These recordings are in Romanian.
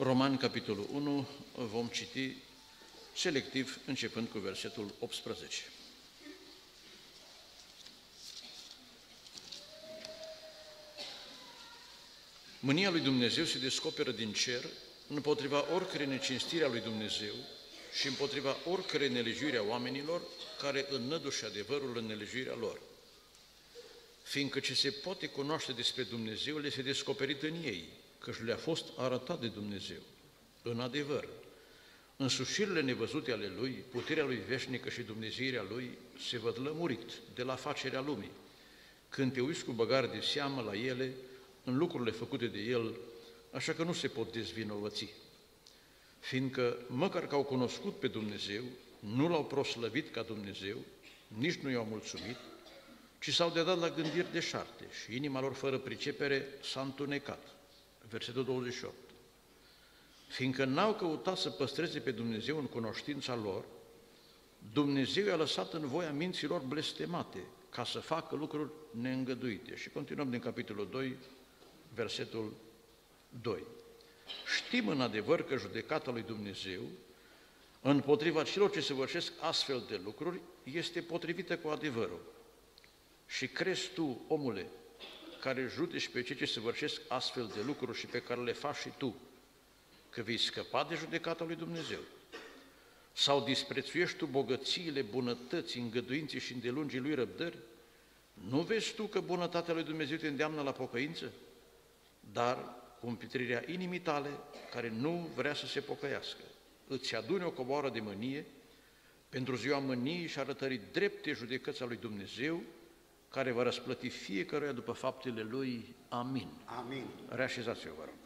Romani, capitolul 1, vom citi selectiv, începând cu versetul 18. Mânia lui Dumnezeu se descoperă din cer împotriva oricărei necinstiri a lui Dumnezeu și împotriva oricărei nelegiuiri a oamenilor care înnăduși adevărul în nelegiuirea lor. Fiindcă ce se poate cunoaște despre Dumnezeu le este descoperit în ei, căci le-a fost arătat de Dumnezeu. În adevăr, însușirile nevăzute ale Lui, puterea Lui veșnică și dumnezeirea Lui se văd lămurit de la facerea lumii, când te uiți cu băgare de seamă la ele, în lucrurile făcute de El, așa că nu se pot dezvinovăți. Fiindcă, măcar că au cunoscut pe Dumnezeu, nu L-au proslăvit ca Dumnezeu, nici nu i-au mulțumit, ci s-au dedat la gândiri deșarte și inima lor fără pricepere s-a întunecat. Versetul 28. Fiindcă n-au căutat să păstreze pe Dumnezeu în cunoștința lor, Dumnezeu i-a lăsat în voia minților blestemate, ca să facă lucruri neîngăduite. Și continuăm din capitolul 2, versetul 2. Știm în adevăr că judecata lui Dumnezeu împotriva celor ce săvârșesc astfel de lucruri este potrivită cu adevărul. Și crezi tu, omule, care judeci pe cei ce săvârșesc astfel de lucruri și pe care le faci și tu, că vei scăpa de judecata lui Dumnezeu? Sau disprețuiești tu bogățiile, bunătății, îngăduinții și îndelungii lui răbdări? Nu vezi tu că bunătatea lui Dumnezeu te îndeamnă la pocăință? Dar cu împitrirea inimii tale, care nu vrea să se pocăiască, îți adune o comoară de mânie pentru ziua mâniei și arătării drepte judecăți a lui Dumnezeu, care va răsplăti fiecăruia după faptele lui. Amin. Amin. Reașezați-vă, vă rog.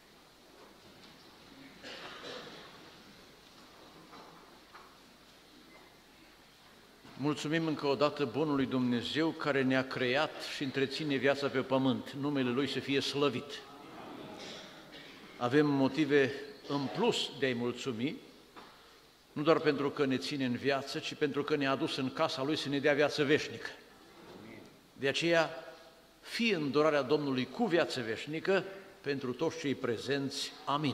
Mulțumim încă o dată bunului Dumnezeu care ne-a creat și întreține viața pe pământ. Numele Lui să fie slăvit. Avem motive în plus de a-i mulțumi, nu doar pentru că ne ține în viață, ci pentru că ne-a adus în casa Lui să ne dea viață veșnică. De aceea, fie îndurarea Domnului cu viață veșnică pentru toți cei prezenți. Amin.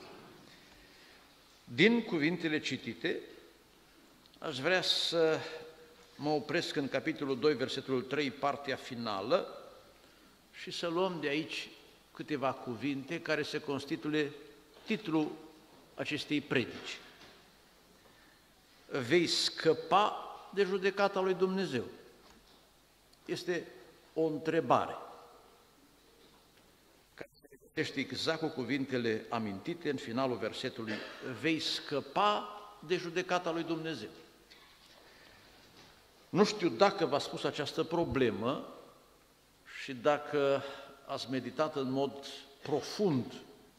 Din cuvintele citite, aș vrea să mă opresc în capitolul 2, versetul 3, partea finală, și să luăm de aici câteva cuvinte care se constituie titlul acestei predici. Vei scăpa de judecata lui Dumnezeu. Este o întrebare care se regăsește exact cu cuvintele amintite în finalul versetului. Vei scăpa de judecata lui Dumnezeu. Nu știu dacă v-a spus această problemă și dacă ați meditat în mod profund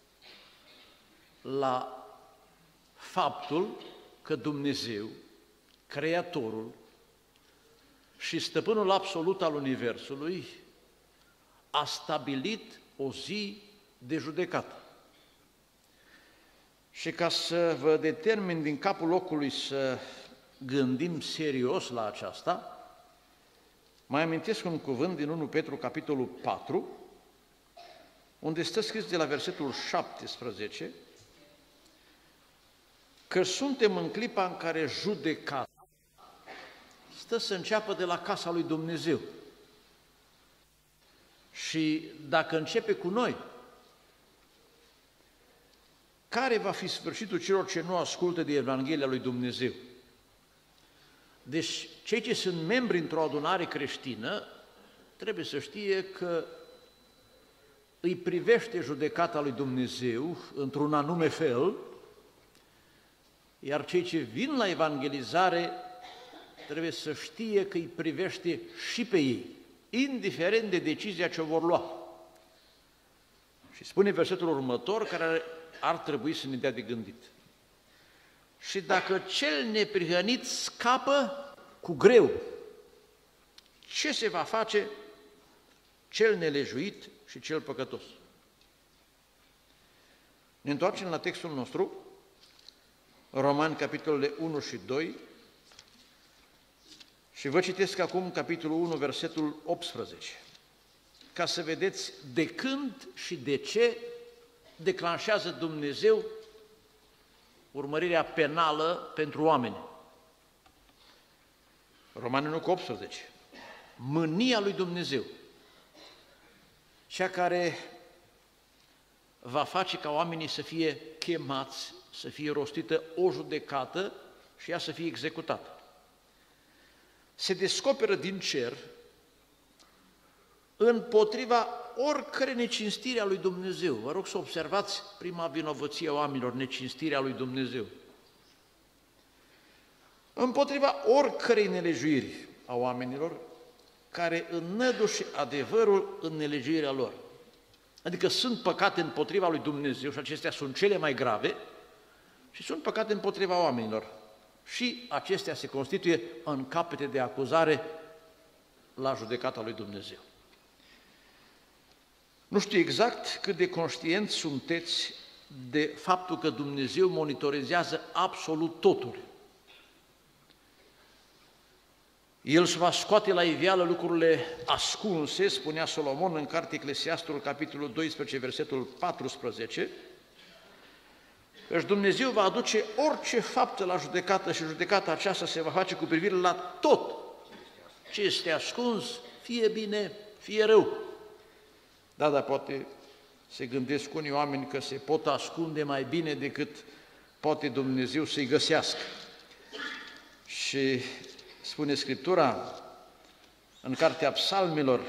la faptul că Dumnezeu, Creatorul și Stăpânul absolut al Universului, a stabilit o zi de judecată. Și ca să vă determin din capul locului să gândim serios la aceasta, mai amintesc un cuvânt din 1 Petru, capitolul 4, unde stă scris de la versetul 17 că suntem în clipa în care judecata stă să înceapă de la casa lui Dumnezeu. Și dacă începe cu noi, care va fi sfârșitul celor ce nu ascultă de Evanghelia lui Dumnezeu? Deci, cei ce sunt membri într-o adunare creștină trebuie să știe că îi privește judecata lui Dumnezeu într-un anume fel, iar cei ce vin la evangelizare trebuie să știe că îi privește și pe ei, indiferent de decizia ce o vor lua. Și spune versetul următor, care ar trebui să ne dea de gândit. Și dacă cel neprihănit scapă cu greu, ce se va face cel nelejuit și cel păcătos? Ne întoarcem la textul nostru, Romani, capitolele 1 și 2, și vă citesc acum capitolul 1, versetul 18, ca să vedeți de când și de ce declanșează Dumnezeu urmărirea penală pentru oameni? Romani 1:18. Mânia lui Dumnezeu, cea care va face ca oamenii să fie chemați, să fie rostită o judecată și ea să fie executată. Se descoperă din cer împotriva oricărei necinstiri a lui Dumnezeu. Vă rog să observați prima vinovăție a oamenilor, necinstirea lui Dumnezeu. Împotriva oricărei nelejuiri a oamenilor care înnădușe adevărul în nelegiuirea lor. Adică sunt păcate împotriva lui Dumnezeu și acestea sunt cele mai grave și sunt păcate împotriva oamenilor. Și acestea se constituie în capete de acuzare la judecata lui Dumnezeu. Nu știu exact cât de conștienți sunteți de faptul că Dumnezeu monitorizează absolut totul. El își va scoate la iveală lucrurile ascunse, spunea Solomon în cartea Eclesiastul, capitolul 12, versetul 14, căci Dumnezeu va aduce orice faptă la judecată și judecata aceasta se va face cu privire la tot ce este ascuns, fie bine, fie rău. Da, dar poate se gândesc unii oameni că se pot ascunde mai bine decât poate Dumnezeu să-i găsească. Și spune Scriptura în cartea Psalmilor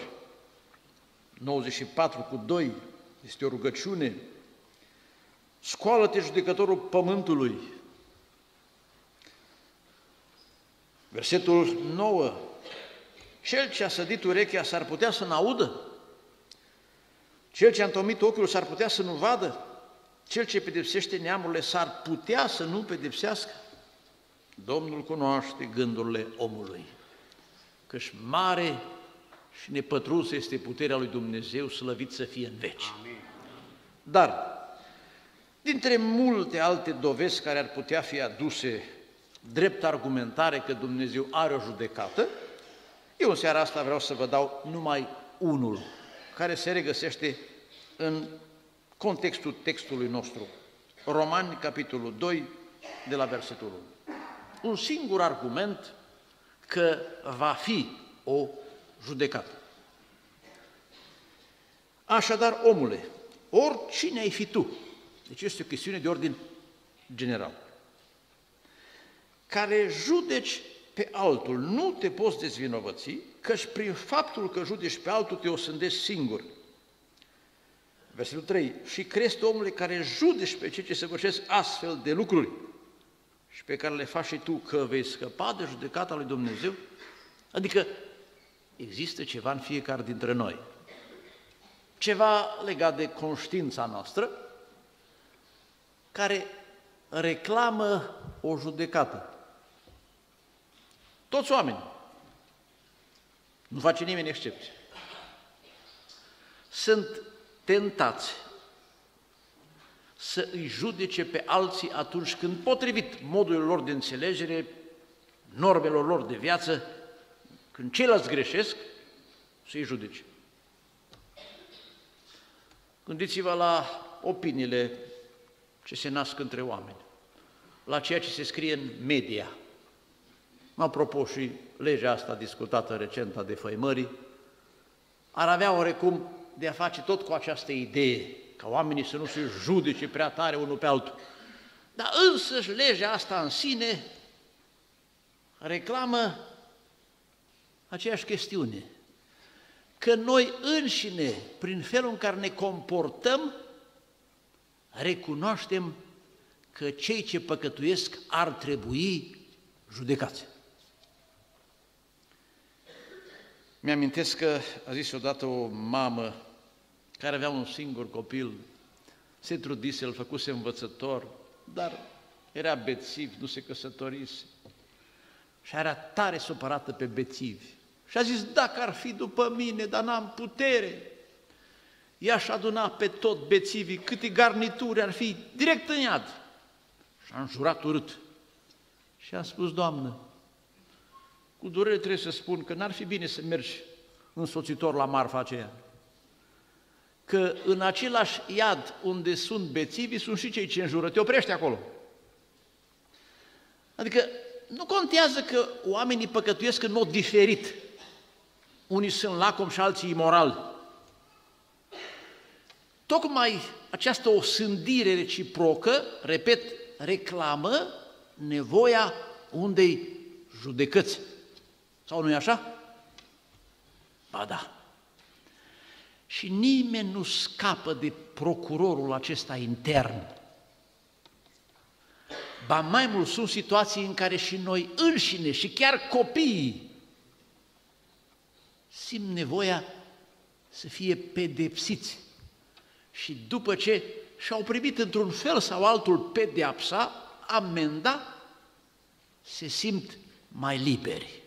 94:2, este o rugăciune: scoală-te, judecătorul pământului. Versetul 9, cel ce a sădit urechea s-ar putea să n-audă? Cel ce a întomit ochiul s-ar putea să nu vadă? Cel ce pedepsește neamurile s-ar putea să nu pedepsească? Domnul cunoaște gândurile omului, căci mare și nepătrusă este puterea lui Dumnezeu, slăvit să fie în veci. Amin. Dar, dintre multe alte dovezi care ar putea fi aduse drept argumentare că Dumnezeu are o judecată, eu în seara asta vreau să vă dau numai unul, care se regăsește în contextul textului nostru. Romani, capitolul 2, de la versetul 1. Un singur argument că va fi o judecată. Așadar, omule, oricine ai fi tu, deci este o chestiune de ordin general, care judeci pe altul, nu te poți dezvinovăți, căci prin faptul că judeci pe altul te osândești singur. Versetul 3. Și crezi, omule, care judeci pe cei ce săvârșesc astfel de lucruri și pe care le faci și tu, că vei scăpa de judecata lui Dumnezeu? Adică există ceva în fiecare dintre noi, ceva legat de conștiința noastră, care reclamă o judecată. Toți oamenii, nu face nimeni excepție, sunt tentați să îi judece pe alții atunci când, potrivit modului lor de înțelegere, normelor lor de viață, când ceilalți greșesc, să-i judece. Gândiți-vă la opiniile ce se nasc între oameni, la ceea ce se scrie în media. Apropo, și legea asta discutată recent a defăimării ar avea oarecum de a face tot cu această idee, ca oamenii să nu se judece prea tare unul pe altul. Dar însăși legea asta în sine reclamă aceeași chestiune, că noi înșine, prin felul în care ne comportăm, recunoaștem că cei ce păcătuiesc ar trebui judecați. Mi-amintesc că a zis odată o mamă care avea un singur copil, se trudise, îl făcuse învățător, dar era bețiv, nu se căsătorise și era tare supărată pe bețivi. Și a zis, dacă ar fi după mine, dar n-am putere, i-aș aduna pe tot bețivii, câte garnituri ar fi, direct în iad. Și am jurat urât. Și am spus, Doamnă, cu durere trebuie să spun că n-ar fi bine să mergi însoțitor la marfa aceea, că în același iad unde sunt bețivii sunt și cei ce înjură. Te oprește acolo. Adică nu contează că oamenii păcătuiesc în mod diferit. Unii sunt lacomi și alții imorali. Tocmai această osândire reciprocă, repet, reclamă nevoia unei judecăți. Sau nu-i așa? Ba da. Și nimeni nu scapă de procurorul acesta intern. Ba mai mult, sunt situații în care și noi înșine și chiar copiii simt nevoia să fie pedepsiți. Și după ce și-au primit într-un fel sau altul pedeapsa, amenda, se simt mai liberi.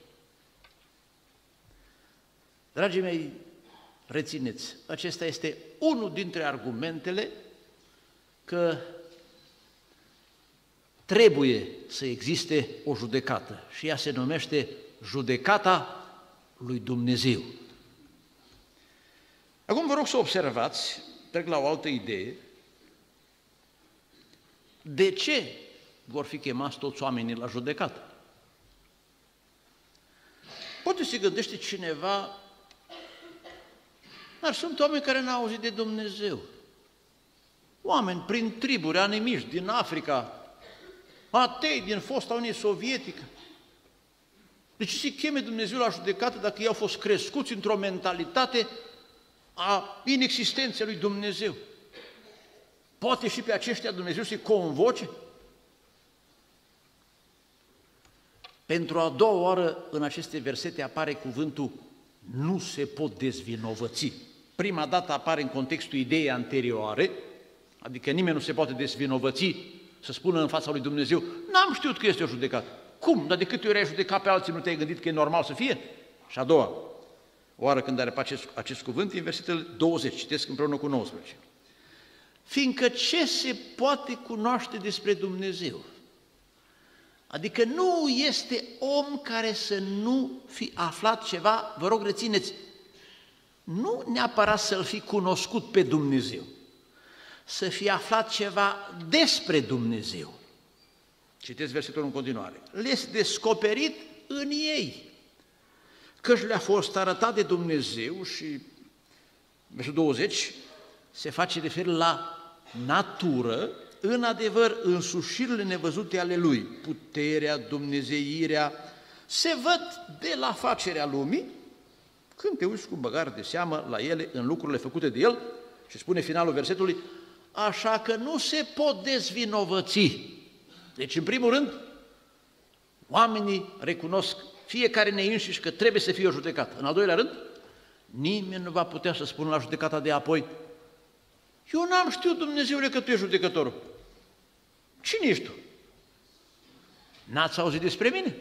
Dragii mei, rețineți, acesta este unul dintre argumentele că trebuie să existe o judecată și ea se numește judecata lui Dumnezeu. Acum vă rog să observați, trec la o altă idee, de ce vor fi chemați toți oamenii la judecată? Poate se gândește cineva, dar sunt oameni care n-au auzit de Dumnezeu. Oameni prin triburi animiști din Africa, atei din fosta Uniune Sovietică. De ce se cheme Dumnezeu la judecată dacă ei au fost crescuți într-o mentalitate a inexistenței lui Dumnezeu? Poate și pe aceștia Dumnezeu să-i convoce? Pentru a doua oară în aceste versete apare cuvântul nu se pot dezvinovăți. Prima dată apare în contextul ideii anterioare, adică nimeni nu se poate dezvinovăți să spună în fața lui Dumnezeu, n-am știut că este o judecată. Cum? Dar de câte ori ai judecat pe alții, nu te-ai gândit că e normal să fie? Și a doua oară când are acest cuvânt, în versetele 20, citesc împreună cu 19. Fiindcă ce se poate cunoaște despre Dumnezeu? Adică nu este om care să nu fi aflat ceva, vă rog rețineți, nu neapărat să-L fi cunoscut pe Dumnezeu, să fi aflat ceva despre Dumnezeu. Citesc versetul în continuare. Le-s descoperit în ei, căci le-a fost arătat de Dumnezeu și versetul 20 se face referire la natură, în adevăr, însușirile nevăzute ale Lui, puterea, dumnezeirea, se văd de la facerea lumii, când te uiți cu băgare de seamă la ele, în lucrurile făcute de El, și spune finalul versetului, așa că nu se pot dezvinovăți. Deci, în primul rând, oamenii recunosc fiecare ne înșiși că trebuie să fie o judecată. În al doilea rând, nimeni nu va putea să spună la judecata de apoi, eu n-am știut, Dumnezeule, că Tu ești judecătorul. Cine ești tu? N-ați auzit despre mine?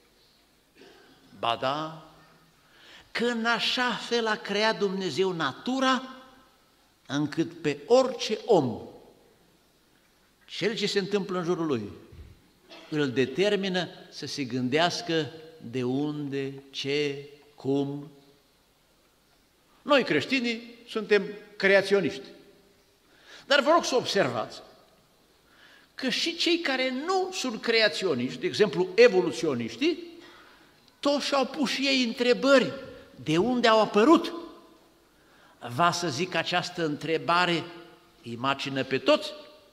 Ba da, că în așa fel a creat Dumnezeu natura, încât pe orice om, cel ce se întâmplă în jurul lui, îl determină să se gândească de unde, ce, cum. Noi creștinii suntem creaționiști. Dar vă rog să observați că și cei care nu sunt creaționiști, de exemplu evoluționiștii, toți și-au pus și ei întrebări. De unde au apărut? Va să zic această întrebare îi macină pe toți?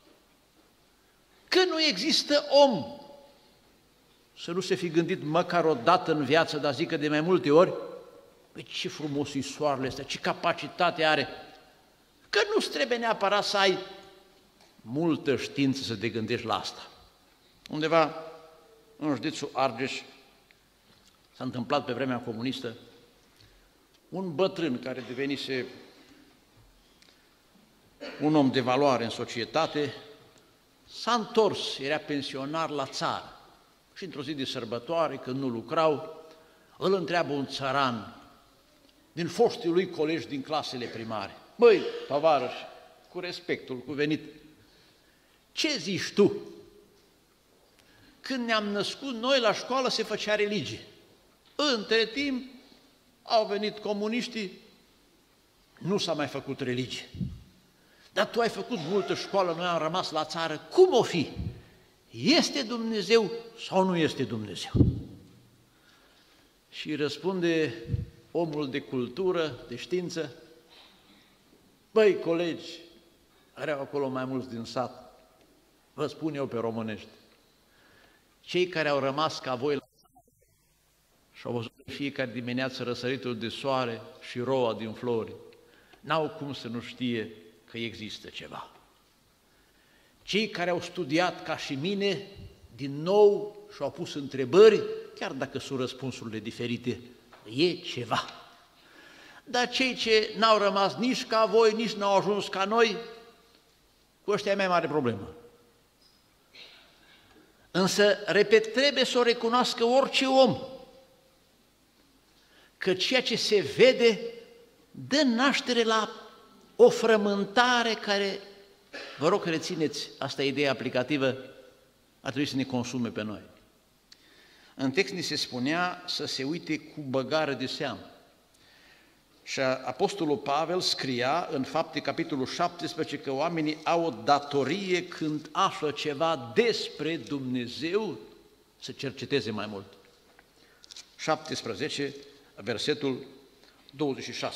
Că nu există om să nu se fi gândit măcar o dată în viață, dar zică de mai multe ori, păi ce frumos e soarele ăsta, ce capacitate are, că nu-ți trebuie neapărat să ai multă știință să te gândești la asta. Undeva în județul Argeș s-a întâmplat pe vremea comunistă, un bătrân care devenise un om de valoare în societate, s-a întors, era pensionar la țară și într-o zi de sărbătoare, când nu lucrau, îl întreabă un țăran din foștii lui colegi din clasele primare. Băi, tovarăș, cu respectul cuvenit, ce zici tu? Când ne-am născut noi la școală se făcea religie. Între timp au venit comuniștii nu s-a mai făcut religie. Dar tu ai făcut multă școală, noi am rămas la țară, cum o fi? Este Dumnezeu sau nu este Dumnezeu? Și răspunde omul de cultură, de știință, băi, colegi, erau acolo mai mulți din sat, vă spun eu pe românești, cei care au rămas ca voi la și au văzut fiecare dimineață răsăritul de soare și roa din flori, n-au cum să nu știe că există ceva. Cei care au studiat ca și mine, din nou și-au pus întrebări, chiar dacă sunt răspunsurile diferite, e ceva. Dar cei ce n-au rămas nici ca voi, nici n-au ajuns ca noi, cu ăștia e mai mare problemă. Însă, repet, trebuie să o recunoască orice om, că ceea ce se vede dă naștere la o frământare care, vă rog că rețineți, asta e ideea aplicativă, ar trebui să ne consume pe noi. În text ni se spunea să se uite cu băgare de seamă. Și Apostolul Pavel scria în Fapte, capitolul 17, că oamenii au o datorie când află ceva despre Dumnezeu să cerceteze mai mult. 17, versetul 26.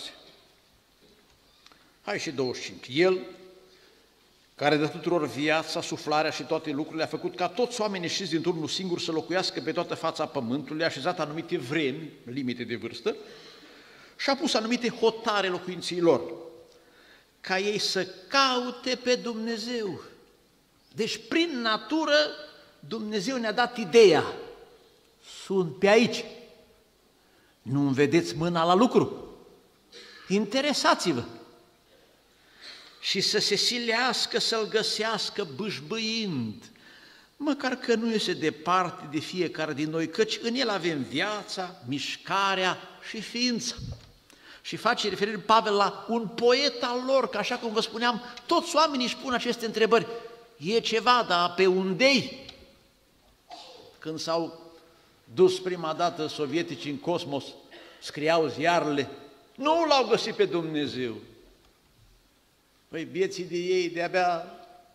Hai și 25. El, care dă tuturor viața, suflarea și toate lucrurile, a făcut ca toți oamenii ieșiți dintr-unul singur să locuiască pe toată fața pământului, a așezat anumite vremi, limite de vârstă, și a pus anumite hotare locuinții lor, ca ei să caute pe Dumnezeu. Deci, prin natură, Dumnezeu ne-a dat ideea. Sunt pe aici. Nu-mi vedeți mâna la lucru? Interesați-vă! Și să se silească să-L găsească bâșbâind, măcar că nu este departe de fiecare din noi, căci în El avem viața, mișcarea și ființa. Și face referire Pavel la un poet al lor, că așa cum vă spuneam, toți oamenii își pun aceste întrebări. E ceva, dar pe unde-i? Când s-au dus prima dată sovieticii în cosmos, scriau ziarele, nu L-au găsit pe Dumnezeu. Păi bieții de ei de-abia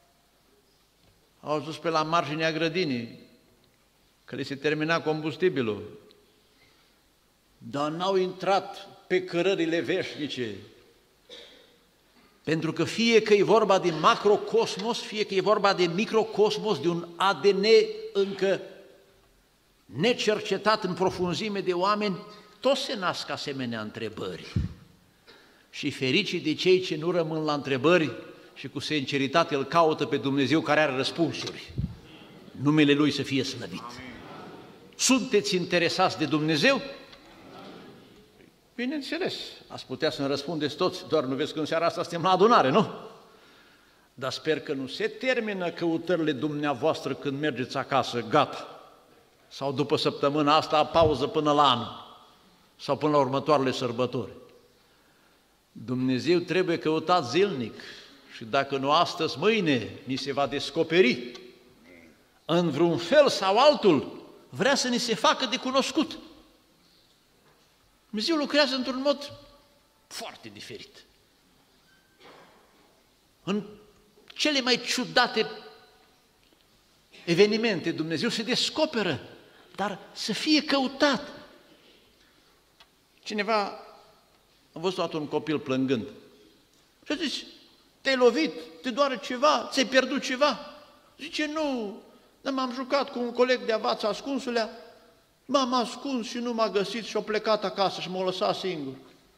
au ajuns pe la marginea grădinii, că le se termina combustibilul, dar n-au intrat pe cărările veșnice, pentru că fie că e vorba de macrocosmos, fie că e vorba de microcosmos, de un ADN încă necercetat în profunzime de oameni, toți se nasc asemenea întrebări. Și fericii de cei ce nu rămân la întrebări și cu sinceritate îl caută pe Dumnezeu care are răspunsuri. Numele Lui să fie slăvit. Sunteți interesați de Dumnezeu? Bineînțeles, ați putea să-mi răspundeți toți, doar nu vezi că în seara asta suntem la adunare, nu? Dar sper că nu se termină căutările dumneavoastră când mergeți acasă, gata. Sau după săptămâna asta, pauză până la anul, sau până la următoarele sărbători. Dumnezeu trebuie căutat zilnic și dacă nu astăzi, mâine, ni se va descoperi. În vreun fel sau altul, vrea să ni se facă de cunoscut. Dumnezeu lucrează într-un mod foarte diferit. În cele mai ciudate evenimente, Dumnezeu se descoperă, dar să fie căutat. Cineva a văzut toată un copil plângând și a zis, te-ai lovit, te doare ceva, ți-ai pierdut ceva? Zice, nu, dar m-am jucat cu un coleg de avață ascunsulea, m-am ascuns și nu m-a găsit și a plecat acasă și m-a lăsat singur.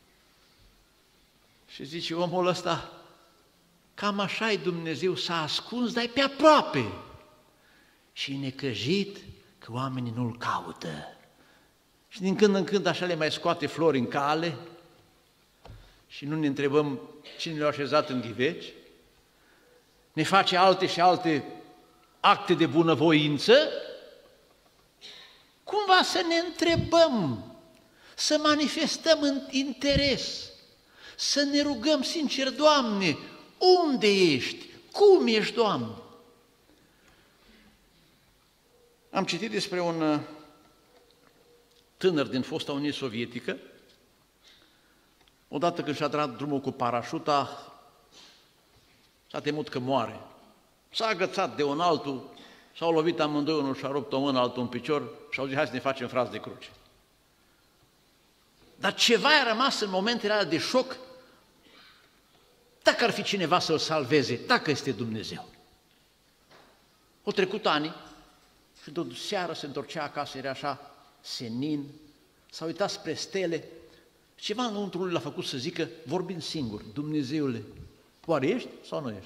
Și zice omul ăsta, cam așa e Dumnezeu, s-a ascuns, dar e pe aproape. Și e necăjit că oamenii nu-L caută. Și din când în când așa le mai scoate flori în cale și nu ne întrebăm cine le-a așezat în ghiveci, ne face alte și alte acte de bunăvoință, cumva să ne întrebăm, să manifestăm în interes, să ne rugăm sincer, Doamne, unde ești? Cum ești, Doamne? Am citit despre un tânăr din fosta Unie Sovietică Odată când și-a dat drumul cu parașuta, s-a temut că moare. S-a agățat de un altul, s-au lovit amândoi, unul și-a rupt o mână, altul un picior și au zis, hai să ne facem frați de cruce. Dar ceva a rămas în momentele alea de șoc, dacă ar fi cineva să-l salveze, dacă este Dumnezeu. Au trecut ani și de seară se întorcea acasă, era așa senin, s-a uitat spre stele, ceva înăuntru lui l-a făcut să zică, vorbind singur, Dumnezeule, oare ești sau nu ești?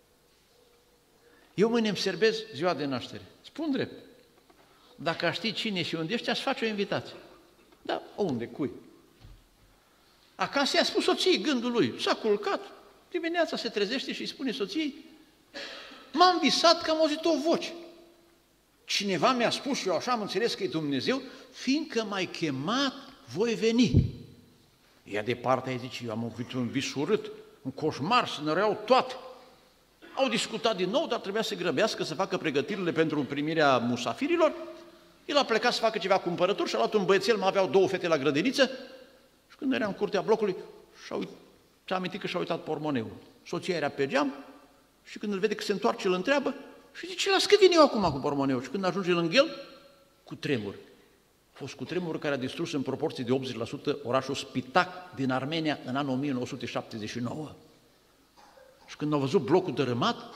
Eu mâine îmi serbez ziua de naștere. Spun drept. Dacă aș ști cine și unde ești, aș face o invitație. Da, unde, cui? Acasă i-a spus soției gândul lui, s-a culcat, dimineața se trezește și îi spune soției, m-am visat că am auzit o voce. Cineva mi-a spus și eu așa am înțeles că e Dumnezeu, fiindcă m-ai chemat, voi veni. Ea departe îi zice, eu am avut un vis urât, un coșmar, se năreau toate. Au discutat din nou, dar trebuia să grăbească, să facă pregătirile pentru primirea musafirilor. El a plecat să facă ceva cumpărături și a luat un băiețel, mai aveau două fete la grădiniță și când era în curtea blocului, și-a amintit că și-a uitat pormoneul. Soția era pe geam și când îl vede că se întoarce, îl întreabă și zice, las că vin eu acum cu pormoneul. Și când ajunge lângă el, cu tremur. A fost cu tremur care a distrus în proporție de 80% orașul Spitac din Armenia în anul 1979. Și când au văzut blocul dărâmat,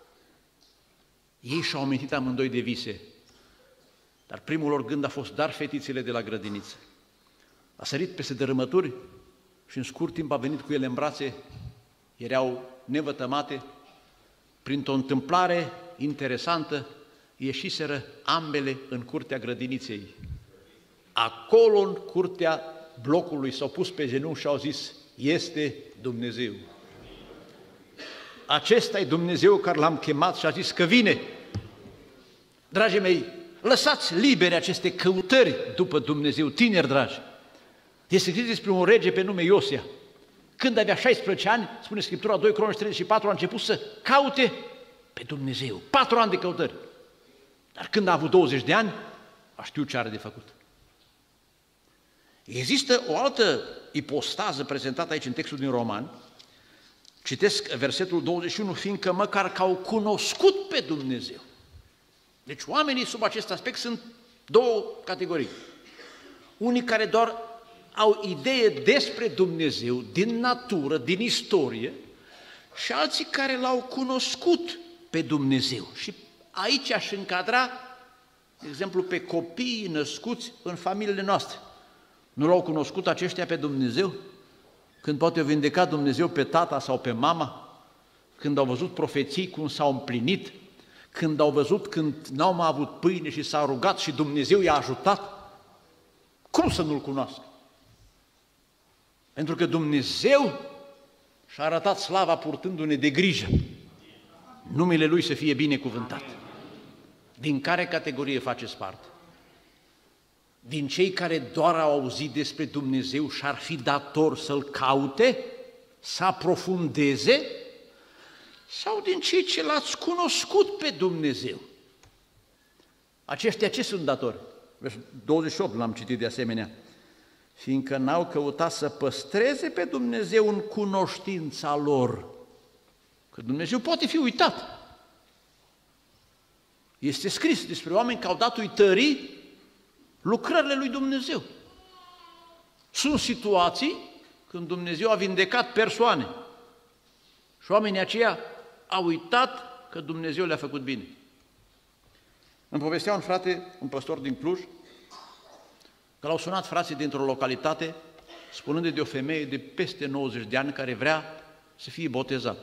ei și-au amintit amândoi de vise. Dar primul lor gând a fost, dar fetițele de la grădiniță. A sărit peste dărâmături și în scurt timp a venit cu ele în brațe, erau nevătămate. Printr-o întâmplare interesantă, ieșiseră ambele în curtea grădiniței. Acolo, în curtea blocului, s-au pus pe genunchi și au zis, este Dumnezeu. Acesta e Dumnezeu care l-am chemat și a zis că vine. Dragii mei, lăsați libere aceste căutări după Dumnezeu, tineri dragi. Este scris despre un rege pe nume Iosia. Când avea 16 ani, spune Scriptura, 2 Cronici 34, a început să caute pe Dumnezeu. 4 ani de căutări. Dar când a avut 20 de ani, a știut ce are de făcut. Există o altă ipostază prezentată aici în textul din Roman. Citesc versetul 21, fiindcă măcar că au cunoscut pe Dumnezeu. Deci oamenii sub acest aspect sunt două categorii. Unii care doar au idee despre Dumnezeu, din natură, din istorie, și alții care l-au cunoscut pe Dumnezeu. Și aici aș încadra, de exemplu, pe copiii născuți în familiile noastre. Nu l-au cunoscut aceștia pe Dumnezeu? Când poate o vindeca Dumnezeu pe tata sau pe mama? Când au văzut profeții cum s-au împlinit? Când au văzut când n-au mai avut pâine și s-au rugat și Dumnezeu i-a ajutat? Cum să nu-L cunoască? Pentru că Dumnezeu și-a arătat slava purtându-ne de grijă. Numele Lui să fie binecuvântat. Din care categorie faceți parte? Din cei care doar au auzit despre Dumnezeu și ar fi dator să-L caute, să aprofundeze, sau din cei ce L-ați cunoscut pe Dumnezeu? Aceștia ce sunt datori? Versul 28 l-am citit de asemenea. Fiindcă n-au căutat să păstreze pe Dumnezeu în cunoștința lor. Că Dumnezeu poate fi uitat. Este scris despre oameni care au dat uitării lucrările lui Dumnezeu. Sunt situații când Dumnezeu a vindecat persoane și oamenii aceia au uitat că Dumnezeu le-a făcut bine. Îmi povestea un frate, un păstor din Cluj, că l-au sunat frații dintr-o localitate spunând de o femeie de peste 90 de ani care vrea să fie botezată.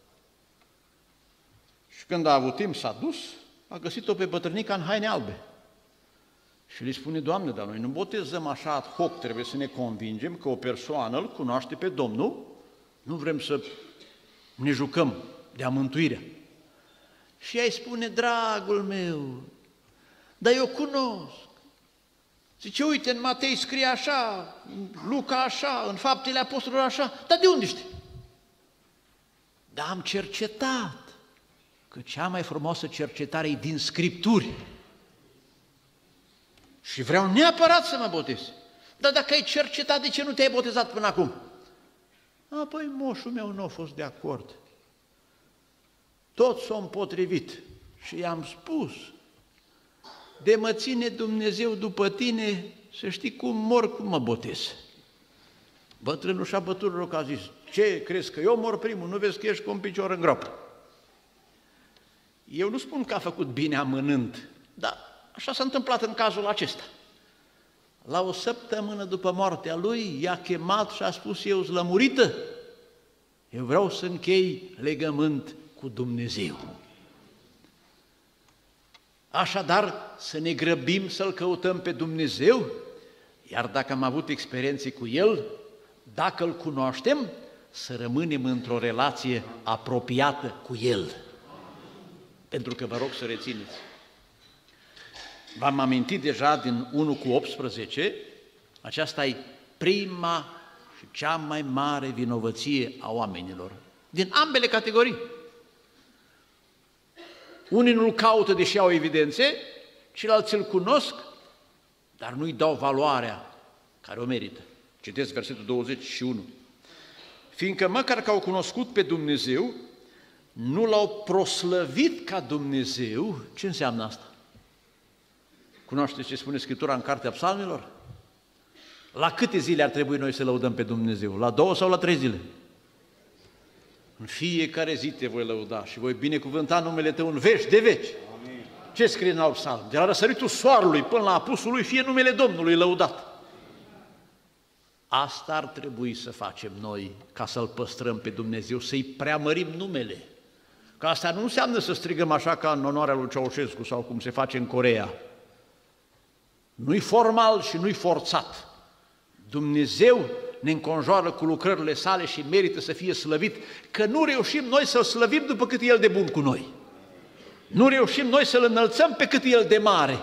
Și când a avut timp s-a dus, a găsit-o pe bătrânica în haine albe. Și le spune, Doamne, dar noi nu botezăm așa ad hoc, trebuie să ne convingem că o persoană îl cunoaște pe Domnul, nu vrem să ne jucăm de-a mântuirea. Și ea îi spune, dragul meu, dar eu cunosc. Zice, uite, în Matei scrie așa, în Luca așa, în Faptele Apostolilor așa, dar de unde știi? Dar am cercetat, că cea mai frumoasă cercetare e din Scripturi. Și vreau neapărat să mă botez. Dar dacă ai cercetat, de ce nu te-ai botezat până acum? Apoi moșul meu nu a fost de acord. Toți s-au împotrivit și i-am spus, de mă ține Dumnezeu după tine, să știi cum mor, cum mă botez. Bătrânul și-a bătut rău că a zis, ce crezi că eu mor primul, nu vezi că ești cu un picior în groapă? Eu nu spun că a făcut bine amânând, dar așa s-a întâmplat în cazul acesta. La o săptămână după moartea lui, i-a chemat și a spus, eu sunt lămurită, eu vreau să închei legământ cu Dumnezeu. Așadar, să ne grăbim să-L căutăm pe Dumnezeu, iar dacă am avut experiențe cu El, dacă îl cunoaștem, să rămânem într-o relație apropiată cu El. Pentru că vă rog să rețineți. V-am amintit deja din 1:18, aceasta e prima și cea mai mare vinovăție a oamenilor, din ambele categorii. Unii nu-L caută deși au evidențe, ceilalți îl cunosc, dar nu-i dau valoarea care o merită. Citesc versetul 21. Fiindcă măcar că au cunoscut pe Dumnezeu, nu L-au proslăvit ca Dumnezeu. Ce înseamnă asta? Cunoașteți ce spune Scriptura în Cartea Psalmilor? La câte zile ar trebui noi să lăudăm pe Dumnezeu? La 2 sau la 3 zile? În fiecare zi te voi lăuda și voi binecuvânta numele Tău în veci de veci. Amin. Ce scrie în alt psalm? De la răsăritul soarelui până la apusul lui, fie numele Domnului lăudat. Asta ar trebui să facem noi ca să-L păstrăm pe Dumnezeu, să-i preamărim numele. Că asta nu înseamnă să strigăm așa ca în onoarea lui Ceaușescu sau cum se face în Coreea. Nu-i formal și nu-i forțat. Dumnezeu ne înconjoară cu lucrările sale și merită să fie slăvit, că nu reușim noi să-L slăvim după cât e El de bun cu noi. Nu reușim noi să-L înălțăm pe cât e El de mare.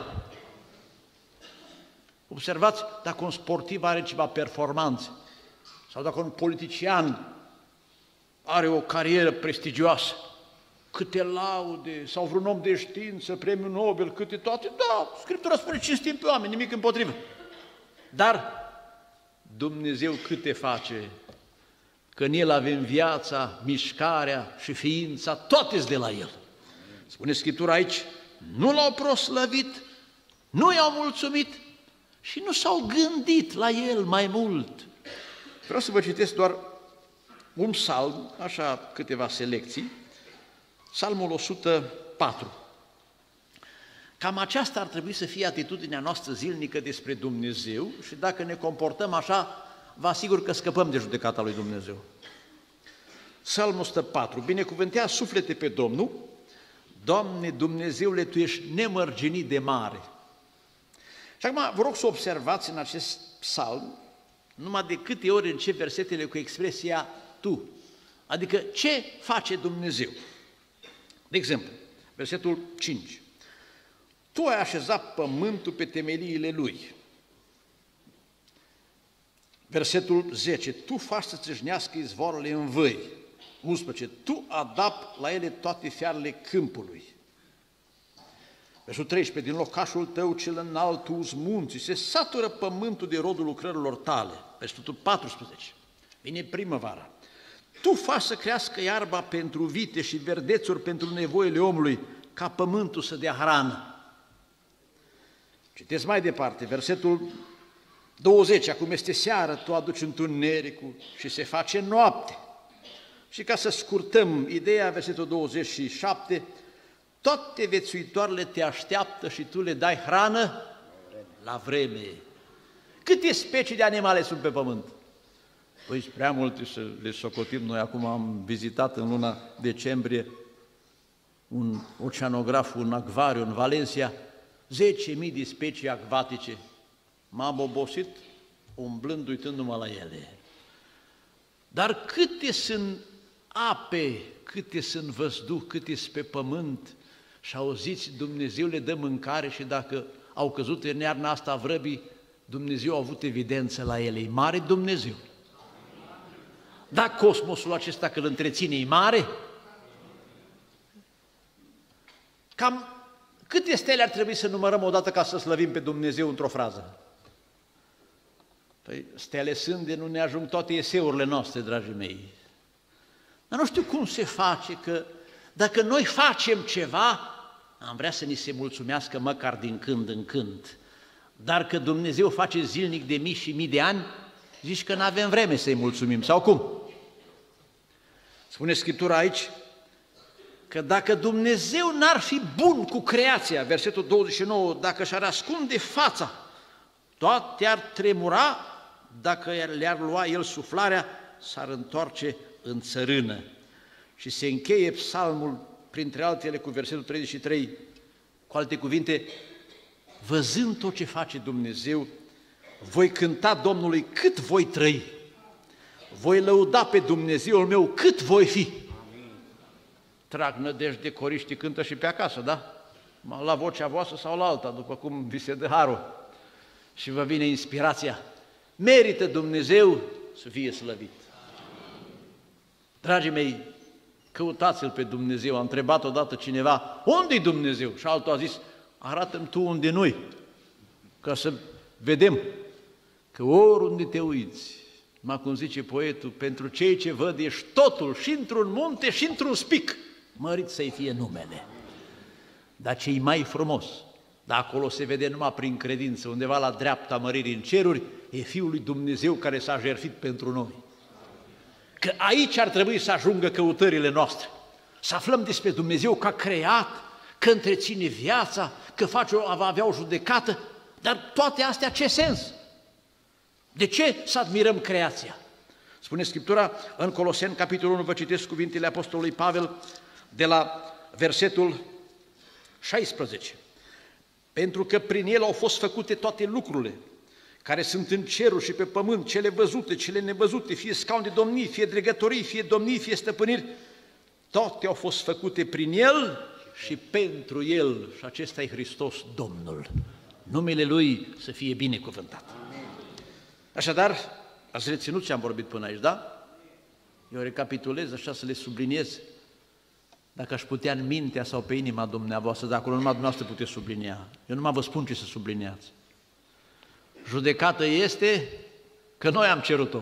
Observați, dacă un sportiv are ceva performanțe, sau dacă un politician are o carieră prestigioasă, câte laude, sau vreun om de știință, premiul Nobel, câte toate, da, Scriptura spune cinstim pe oameni, nimic împotrivă. Dar Dumnezeu câte face, că în El avem viața, mișcarea și ființa, toate-s de la El. Spune Scriptura aici, nu L-au proslăvit, nu i-au mulțumit și nu s-au gândit la El mai mult. Vreau să vă citesc doar un psalm, așa câteva selecții, Psalmul 104. Cam aceasta ar trebui să fie atitudinea noastră zilnică despre Dumnezeu și dacă ne comportăm așa, vă asigur că scăpăm de judecata lui Dumnezeu. Psalmul 104. Binecuvântează suflete pe Domnul, Doamne Dumnezeule, Tu ești nemărginit de mare. Și acum vă rog să observați în acest psalm numai de câte ori încep versetele cu expresia Tu, adică ce face Dumnezeu. De exemplu, versetul 5. Tu ai așezat pământul pe temeliile lui. Versetul 10. Tu faci să țâșnească izvoarele în văi. 11. Tu adapți la ele toate fiarele câmpului. Versetul 13. Din locașul tău cel înalt tu uzi munții, se satură pământul de rodul lucrărilor tale. Versetul 14. Vine primăvara. Tu faci să crească iarba pentru vite și verdețuri pentru nevoile omului, ca pământul să dea hrană. Citesc mai departe, versetul 20, acum este seară, tu aduci întunericul și se face noapte. Și ca să scurtăm ideea, versetul 27, toate viețuitoarele te așteaptă și tu le dai hrană la vreme. Câte specii de animale sunt pe pământ? Păi prea multe să le socotim noi. Acum am vizitat în luna decembrie un oceanograf, un acvariu în Valencia, 10.000 de specii acvatice. M-am obosit umblând, uitându-mă la ele. Dar câte sunt ape, câte sunt văzduh, câte sunt pe pământ și auziți, Dumnezeu le dă mâncare și dacă au căzut în iarna asta vrăbii, Dumnezeu a avut evidență la ele. E mare Dumnezeu. Dar cosmosul acesta că îl întreține e mare? Cam câte stele ar trebui să numărăm odată ca să slăvim pe Dumnezeu într-o frază? Păi, stele sunt de nu ne ajung toate eseurile noastre, dragii mei. Dar nu știu cum se face că dacă noi facem ceva, am vrea să ni se mulțumească măcar din când în când. Dar că Dumnezeu face zilnic de mii și mii de ani, zici că nu avem vreme să-i mulțumim, sau cum? Spune Scriptura aici că dacă Dumnezeu n-ar fi bun cu creația, versetul 29, dacă și-ar ascunde fața, toate ar tremura, dacă le-ar lua El suflarea, s-ar întoarce în țărână. Și se încheie psalmul, printre altele, cu versetul 33, cu alte cuvinte, văzând tot ce face Dumnezeu, voi cânta Domnului cât voi trăi, voi lăuda pe Dumnezeul meu cât voi fi. Amin. Trag nădejde, coriștii cântă și pe acasă, da? La vocea voastră sau la alta, după cum vi se dă harul. Și vă vine inspirația. Merită Dumnezeu să fie slăvit. Dragii mei, căutați-L pe Dumnezeu. A întrebat odată cineva, unde-i Dumnezeu? Și altul a zis, arată-mi tu unde nu-i, ca să vedem că oriunde te uiți, cum zice poetul, pentru cei ce văd ești totul, și într-un munte și într-un spic, mărit să-i fie numele. Dar ce-i mai frumos, dar acolo se vede numai prin credință, undeva la dreapta măririi în ceruri, e Fiul lui Dumnezeu care s-a jertfit pentru noi. Că aici ar trebui să ajungă căutările noastre, să aflăm despre Dumnezeu că a creat, că întreține viața, că va avea o judecată, dar toate astea ce sens? De ce să admirăm creația? Spune Scriptura în Coloseni, capitolul 1, vă citesc cuvintele Apostolului Pavel de la versetul 16. Pentru că prin El au fost făcute toate lucrurile care sunt în ceruri și pe pământ, cele văzute, cele nevăzute, fie scaun de domnii, fie dregătorii, fie domnii, fie stăpâniri, toate au fost făcute prin El și pentru El, și acesta e Hristos Domnul. Numele Lui să fie binecuvântat. Așadar, ați reținut ce am vorbit până aici, da? Eu recapitulez așa să le subliniez. Dacă aș putea în mintea sau pe inima dumneavoastră, dar acolo numai dumneavoastră puteți sublinia. Eu numai vă spun ce să subliniați. Judecată este că noi am cerut-o.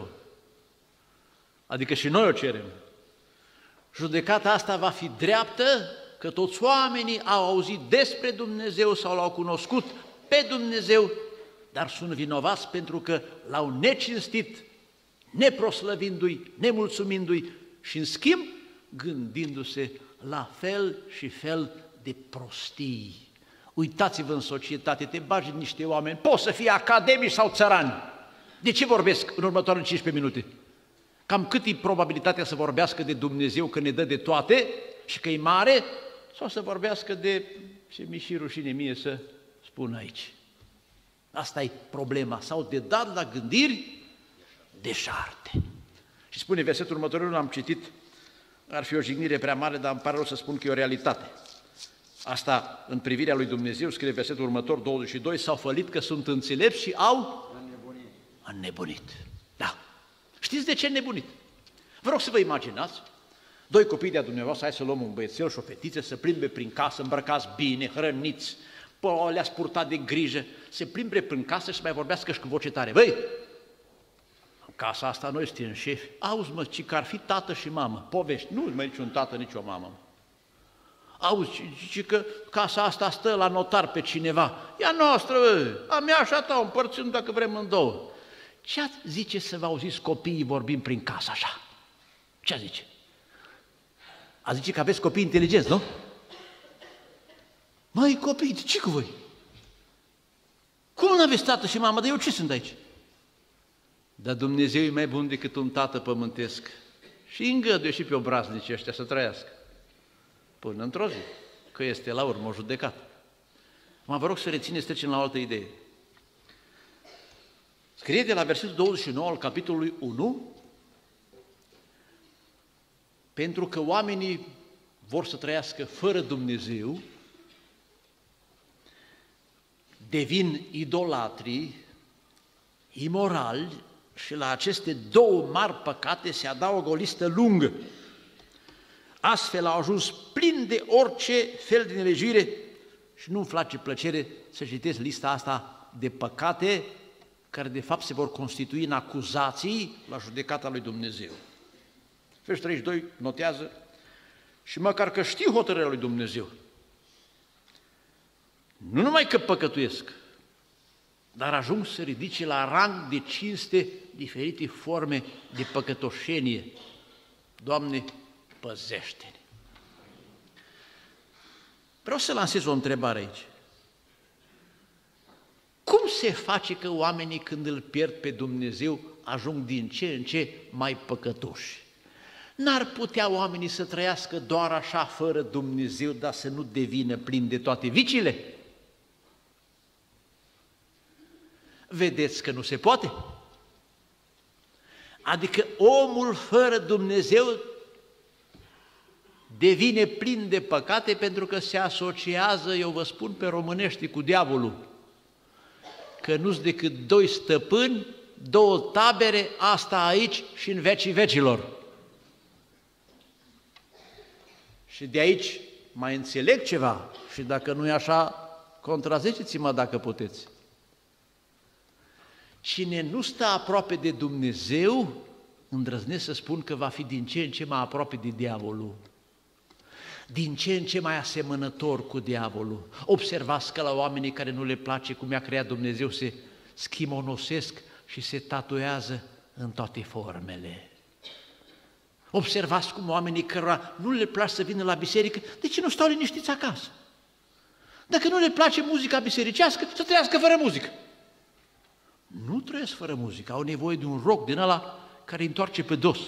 Adică și noi o cerem. Judecata asta va fi dreaptă că toți oamenii au auzit despre Dumnezeu sau l-au cunoscut pe Dumnezeu, dar sunt vinovați pentru că l-au necinstit, neproslăvindu-i, nemulțumindu-i și în schimb gândindu-se la fel și fel de prostii. Uitați-vă în societate, te bagi niște oameni, poți să fie academici sau țărani. De ce vorbesc în următoarele 15 minute? Cam cât e probabilitatea să vorbească de Dumnezeu că ne dă de toate și că e mare, sau să vorbească de ce mi-e și rușine mie să spun aici. Asta e problema, sau de dat la gândiri deșarte. Și spune versetul următor, nu am citit, ar fi o jignire prea mare, dar îmi pare rău să spun că e o realitate. Asta în privirea lui Dumnezeu, scrie versetul următor, 22, s-au fălit că sunt înțelepți și au înnebunit. Da. Știți de ce înnebunit? Vă rog să vă imaginați, doi copii de-a dumneavoastră, hai să luăm un băiețel și o fetiță, să plimbe prin casă, îmbrăcați bine, hrăniți, le-ați purtat de grijă, se plimbe prin casă și mai vorbească și cu voce tare. Băi, în casa asta noi suntem șefi, auzi mă, ci că ar fi tată și mamă, povești, nu mai niciun tată, nici o mamă. Auzi, ci că casa asta stă la notar pe cineva, e a noastră, a mea și a ta, o împărțim dacă vrem în două. Ce zice să vă auziți copiii vorbind prin casă așa? Ce zice? A zice că aveți copii inteligenți, nu? Măi, copii, de ce cu voi? Cum nu aveți tată și mamă? Dar eu ce sunt aici? Dar Dumnezeu e mai bun decât un tată pământesc și îngăduie și pe obraznicii ăștia să trăiască. Până într-o zi, că este la urmă o judecată. Vă rog să rețineți, trecem la o altă idee. Scrie de la versetul 29 al capitolului 1, pentru că oamenii vor să trăiască fără Dumnezeu, devin idolatri, imorali și la aceste două mari păcate se adaugă o listă lungă. Astfel au ajuns plin de orice fel de nelegiuire și nu-mi face plăcere să citesc lista asta de păcate care de fapt se vor constitui în acuzații la judecata lui Dumnezeu. Versetul 32 notează: și măcar că știu hotărârea lui Dumnezeu, nu numai că păcătuiesc, dar ajung să ridice la rang de cinste diferite forme de păcătoșenie. Doamne, păzește-ne! Vreau să lansez o întrebare aici. Cum se face că oamenii, când îl pierd pe Dumnezeu, ajung din ce în ce mai păcătoși? N-ar putea oamenii să trăiască doar așa, fără Dumnezeu, dar să nu devină plini de toate viciile? Vedeți că nu se poate? Adică omul fără Dumnezeu devine plin de păcate pentru că se asociază, eu vă spun pe românește, cu diavolul. Că nu-s decât doi stăpâni, două tabere, asta aici și în vecii vecilor. Și de aici mai înțeleg ceva și dacă nu e așa, contraziceți-mă dacă puteți. Cine nu stă aproape de Dumnezeu, îndrăznesc să spun că va fi din ce în ce mai aproape de diavolul, din ce în ce mai asemănător cu diavolul. Observați că la oamenii care nu le place cum i-a creat Dumnezeu se schimonosesc și se tatuează în toate formele. Observați cum oamenii cărora nu le place să vină la biserică, de ce nu stau liniștiți acasă? Dacă nu le place muzica bisericească, să trăiască fără muzică. Nu trăiesc fără muzică, au nevoie de un rock din ăla care îi întoarce pe dos.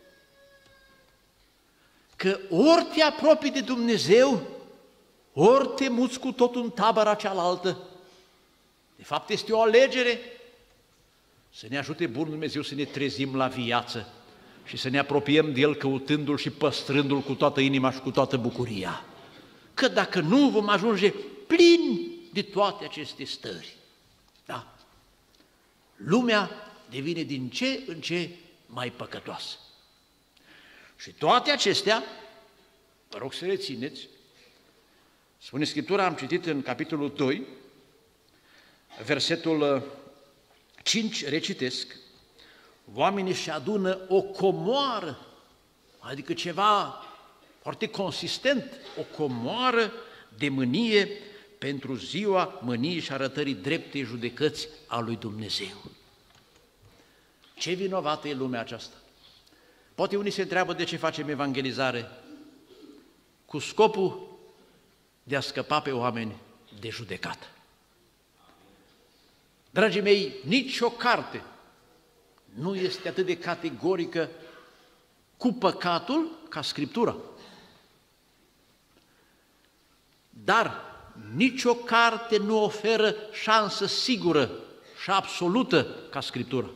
Că ori te apropii de Dumnezeu, ori te muți cu totul în tabăra cealaltă. De fapt, este o alegere. Să ne ajute Bunul Dumnezeu să ne trezim la viață și să ne apropiem de El căutându-L și păstrându-L cu toată inima și cu toată bucuria. Că dacă nu, vom ajunge plini de toate aceste stări. Da. Lumea devine din ce în ce mai păcătoasă. Și toate acestea, vă rog să rețineți, spune Scriptura, am citit în capitolul 2, versetul 5, recitesc: oamenii își adună o comoară, adică ceva foarte consistent, o comoară de mânie pentru ziua mâniei și arătării dreptei judecăți a lui Dumnezeu. Ce vinovată e lumea aceasta? Poate unii se întreabă de ce facem evangelizare, cu scopul de a scăpa pe oameni de judecată. Dragii mei, nicio carte nu este atât de categorică cu păcatul ca Scriptura. Dar nicio carte nu oferă șansă sigură și absolută ca Scriptura.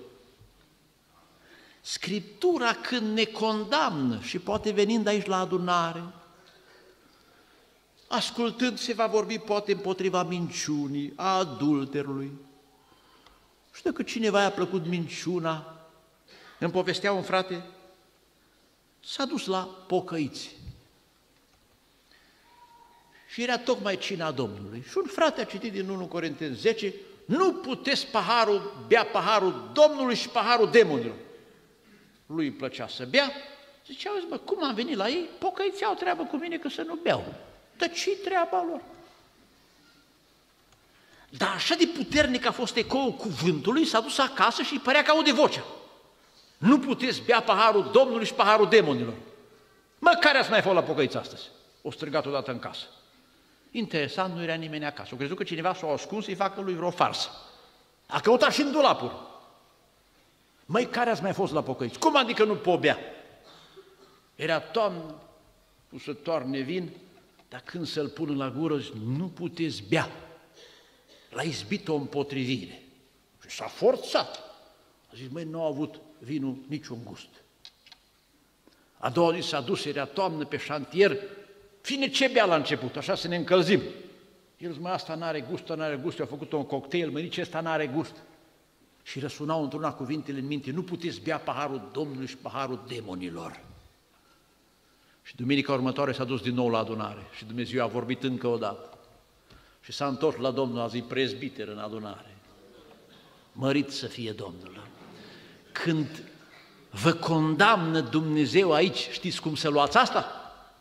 Scriptura când ne condamnă și poate venind aici la adunare, ascultând se va vorbi poate împotriva minciunii, a adulterului. Și dacă cineva i-a plăcut minciuna, îmi povestea un frate, s-a dus la pocăiți. Și era tocmai cina Domnului. Și un frate a citit din 1 Corinteni 10, nu puteți bea paharul Domnului și paharul demonilor. Lui îi plăcea să bea, zicea, auzi, bă, cum am venit la ei? Pocăiții au treabă cu mine că să nu beau. Dar ce-i treaba lor? Dar așa de puternic a fost ecoul cuvântului, s-a dus acasă și îi părea că aude vocea. Nu puteți bea paharul Domnului și paharul demonilor. Mă, care ați mai fost la pocăiți astăzi? O strigat odată în casă. Interesant, nu era nimeni acasă. O crezut că cineva s-a ascuns să-i facă lui vreo farsă. A căutat și în dulapuri. Măi, care ați mai fost la pocăiți? Cum adică nu pot bea? Era toamnă, cu să toarne vin, dar când să-l pună la gură, zic, nu puteți bea. L-a izbit o împotrivire. Și s-a forțat. A zis, măi, nu a avut vinul niciun gust. A doua zi s-a dus, era toamnă pe șantier, fine ce bea la început, așa să ne încălzim. El zice, măi, asta n-are gust, ăsta n-are gust, eu am făcut un cocktail, măi, nici ăsta n-are gust. Și răsunau într-una cuvintele în minte, nu puteți bea paharul Domnului și paharul demonilor. Și duminica următoare s-a dus din nou la adunare și Dumnezeu a vorbit încă o dată. Și s-a întors la Domnul, a zis, prezbiter în adunare. Mărit să fie Domnul! Când vă condamnă Dumnezeu aici, știți cum să luați asta?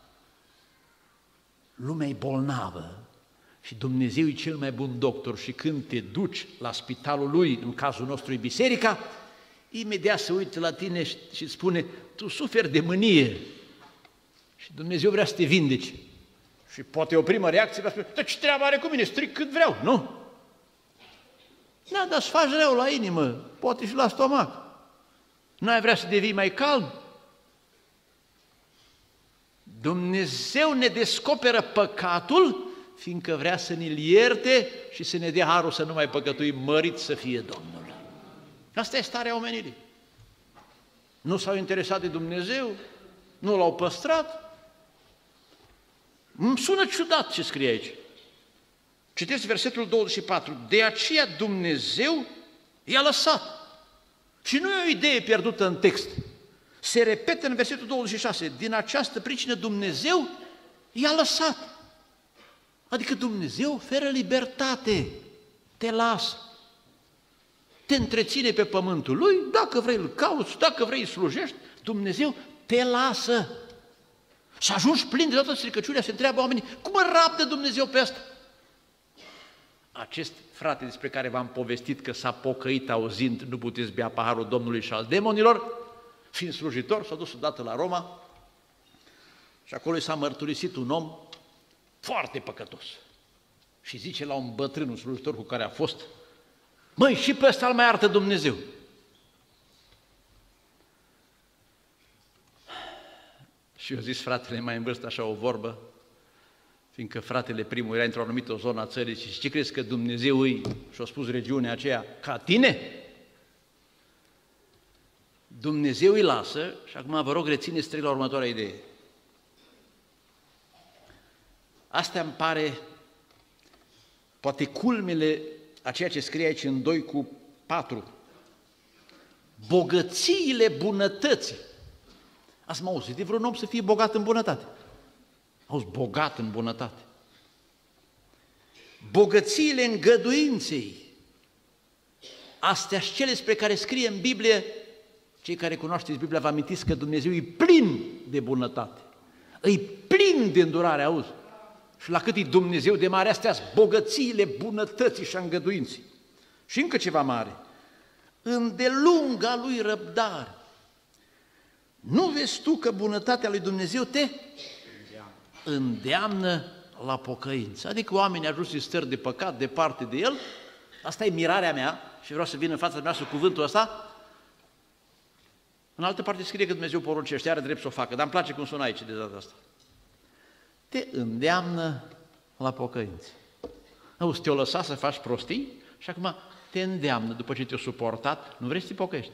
Lumea e bolnavă și Dumnezeu e cel mai bun doctor și când te duci la spitalul Lui, în cazul nostru e biserica, imediat se uită la tine și îți spune, tu suferi de mânie și Dumnezeu vrea să te vindeci. Și poate o primă reacție va spune, dar ce treabă are cu mine, stric cât vreau, nu? Da, dar îți faci rău la inimă, poate și la stomac. N-ai vrea să devii mai cald? Dumnezeu ne descoperă păcatul, fiindcă vrea să ne-l ierte și să ne dea harul să nu mai păcătuim, mărit să fie Domnul. Asta e starea omenirii. Nu s-au interesat de Dumnezeu, nu l-au păstrat. Îmi sună ciudat ce scrie aici. Citeți versetul 24. De aceea Dumnezeu i-a lăsat. Și nu e o idee pierdută în text. Se repetă în versetul 26. Din această pricină Dumnezeu i-a lăsat. Adică Dumnezeu oferă libertate. Te lasă. Te întreține pe pământul Lui, dacă vrei îl cauți, dacă vrei îl slujești, Dumnezeu te lasă. Și ajungi plin de toată stricăciunea, se întreabă oamenii, cum mă rabdă Dumnezeu pe asta? Acest frate despre care v-am povestit că s-a pocăit auzind, nu puteți bea paharul Domnului și al demonilor, fiind slujitor, s-a dus odată la Roma și acolo i s-a mărturisit un om foarte păcătos. Și zice la un bătrân, un slujitor cu care a fost, măi, și pe ăsta îl mai iartă Dumnezeu. Și eu zis fratele mai în vârstă așa o vorbă, fiindcă fratele primul era într-o anumită zonă a țării și ce crezi că Dumnezeu îi, și-a spus regiunea aceea, ca tine? Dumnezeu îi lasă, și acum vă rog rețineți strict la următoarea idee. Asta îmi pare poate culmele a ceea ce scrie aici în 2:4. Bogățiile bunătății. Ați mă auzit de vreun om să fie bogat în bunătate? Auzi, bogat în bunătate. Bogățiile îngăduinței. Astea și cele despre care scrie în Biblie, cei care cunoașteți Biblia vă amintiți că Dumnezeu e plin de bunătate. E plin de îndurare, auzi. Și la cât e Dumnezeu de mare, astea-s bogățiile bunătății și a îngăduinței. Și încă ceva mare. Îndelunga lui răbdare. Nu vezi tu că bunătatea lui Dumnezeu te îndeamnă la pocăință? Adică oamenii ajuns în stări de păcat departe de El, asta e mirarea mea și vreau să vin în fața mea cuvântul ăsta. În altă parte scrie că Dumnezeu poruncește, are drept să o facă, dar îmi place cum sună aici de data asta. Te îndeamnă la pocăință. Auzi, te-o lăsa să faci prostii și acum te îndeamnă, după ce te-o suportat, nu vrei să te pocăiești.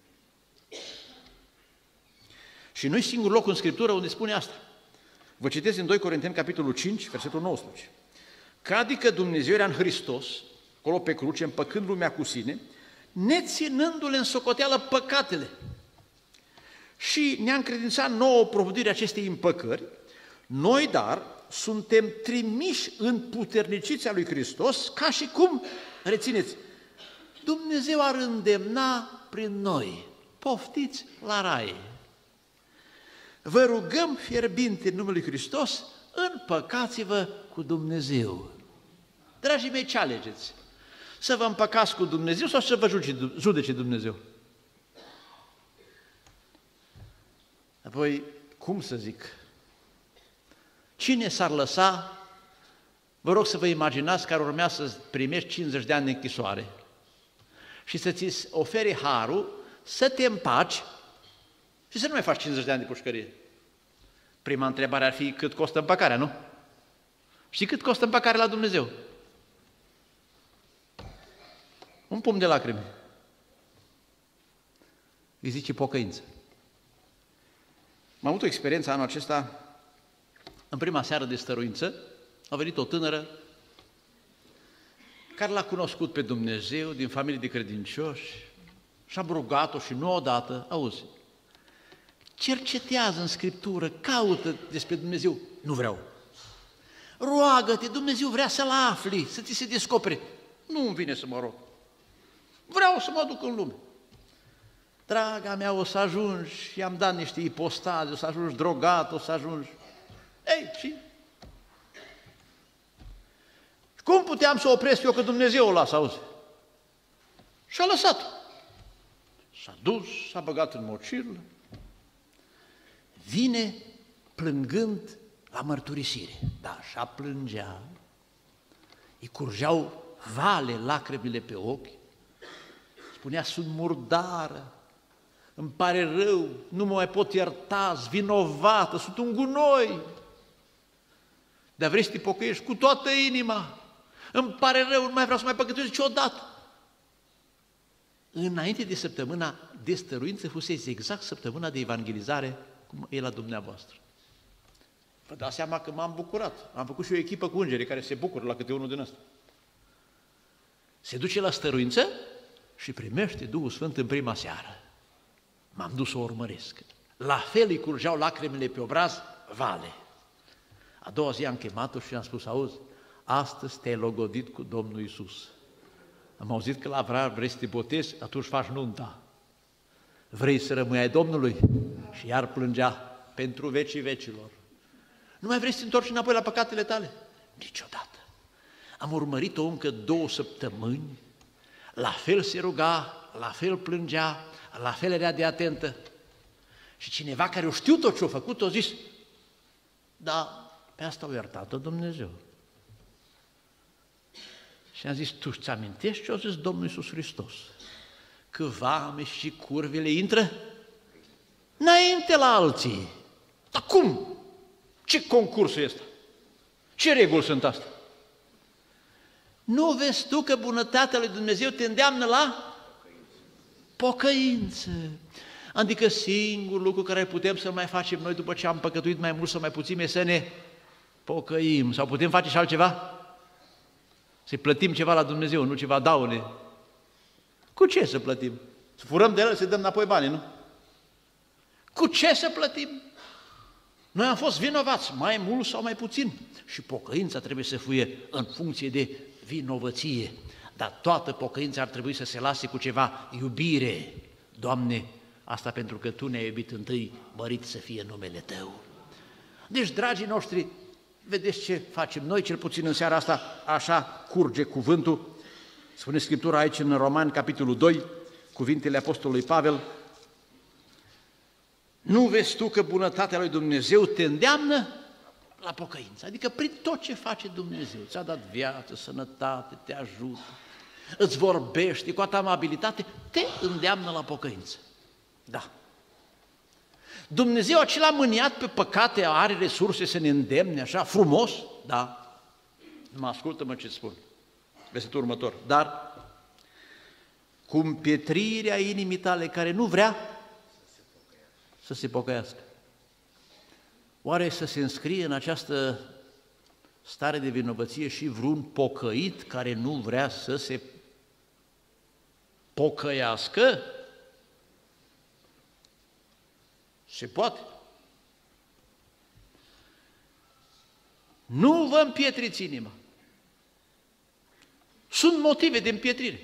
Și nu-i singur loc în Scriptură unde spune asta. Vă citesc în 2 Corinteni, capitolul 5, versetul 19. Că adică Dumnezeu era în Hristos, acolo pe cruce, împăcând lumea cu sine, neținându-le în socoteală păcatele. Și ne-a încredințat nouă propunerea acestei împăcări. Noi, dar, suntem trimiși în puterniciția lui Hristos, ca și cum, rețineți, Dumnezeu ar îndemna prin noi. Poftiți la rai. Vă rugăm fierbinte în numele lui Hristos, împăcați-vă cu Dumnezeu. Dragii mei, ce alegeți? Să vă împăcați cu Dumnezeu sau să vă judece Dumnezeu? Apoi, cum să zic? Cine s-ar lăsa, vă rog să vă imaginați că ar urmea să primești 50 de ani de închisoare și să ți ofere harul să te împaci și să nu mai faci 50 de ani de pușcărie. Prima întrebare ar fi cât costă împăcarea, nu? Știi cât costă împăcarea la Dumnezeu? Un pumn de lacrimi. Îi zice pocăință. Am avut o experiență anul acesta, în prima seară de stăruință, a venit o tânără care l-a cunoscut pe Dumnezeu din familie de credincioși și am rugat-o și nu odată, auzi, cercetează în Scriptură, caută despre Dumnezeu, nu vreau. Roagă-te, Dumnezeu vrea să-L afli, să ți se descopere. Nu îmi vine să mă rog. Vreau să mă duc în lume. Draga mea, o să ajungi, i-am dat niște ipostaze, o să ajungi drogat, o să ajungi... Ei, și... Cum puteam să opresc eu că Dumnezeu o lasă, auzi? Și a lăsat-o. S-a dus, s-a băgat în mocirlă, vine plângând la mărturisire. Da, așa plângea, îi curgeau vale lacrimile pe ochi, spunea, sunt murdară, îmi pare rău, nu mă mai pot ierta, sunt vinovată, sunt un gunoi. Dar vrei să te pocăiești cu toată inima, îmi pare rău, nu mai vreau să mai păcătuiesc niciodată. Înainte de săptămâna de stăruință fusese exact săptămâna de evangelizare cum e la dumneavoastră. Vă dați seama că m-am bucurat. Am făcut și o echipă cu îngerii care se bucură la câte unul din ăsta. Se duce la stăruință și primește Duhul Sfânt în prima seară. M-am dus să o urmăresc. La fel îi curgeau lacrimile pe obraz, vale. A doua zi am chemat-o și am spus, auzi, astăzi te-ai logodit cu Domnul Iisus. Am auzit că la Avram vrei să te botezi, atunci faci nunta. Vrei să rămâi ai Domnului? Și iar plângea pentru vecii vecilor. Nu mai vrei să te întorci înapoi la păcatele tale? Niciodată. Am urmărit-o încă 2 săptămâni, la fel se ruga, la fel plângea, la fel era de atentă. Și cineva care o știu tot ce a făcut, a zis, da, pe asta o iertat-o Dumnezeu. Și am zis, tu îți amintești ce a zis Domnul Iisus Hristos? Că vame și curvile intră înainte la alții. Dar cum? Ce concurs este? Ce reguli sunt astea? Nu vezi tu că bunătatea lui Dumnezeu te îndeamnă la pocăință? Adică singurul lucru care putem să mai facem noi după ce am păcătuit mai mult sau mai puțin e să ne pocăim. Sau putem face și altceva? Să plătim ceva la Dumnezeu, nu ceva daune. Cu ce să plătim? Să furăm de el, să dăm înapoi banii, nu? Cu ce să plătim? Noi am fost vinovați, mai mult sau mai puțin. Și pocăința trebuie să fie în funcție de vinovăție. Dar toată pocăința ar trebui să se lase cu ceva iubire. Doamne, asta pentru că Tu ne-ai iubit întâi, mărit să fie numele Tău. Deci, dragii noștri, vedeți ce facem noi, cel puțin în seara asta, așa curge cuvântul. Spune Scriptura aici în Romani, capitolul 2, cuvintele Apostolului Pavel. Nu vezi tu că bunătatea lui Dumnezeu te îndeamnă la pocăință? Adică prin tot ce face Dumnezeu, ți-a dat viață, sănătate, te ajută, îți vorbește cu atâta amabilitate, te îndeamnă la pocăință. Da. Dumnezeu acela mâniat pe păcate are resurse să ne îndemne așa frumos? Da. Mă ascultă-mă ce spun. Versetul următor. Dar cu împietrirea inimii tale care nu vrea să se pocăiască. Oare să se înscrie în această stare de vinovăție și vreun pocăit care nu vrea să se pocăiască? Se poate. Nu vă împietriți inima. Sunt motive de împietrire.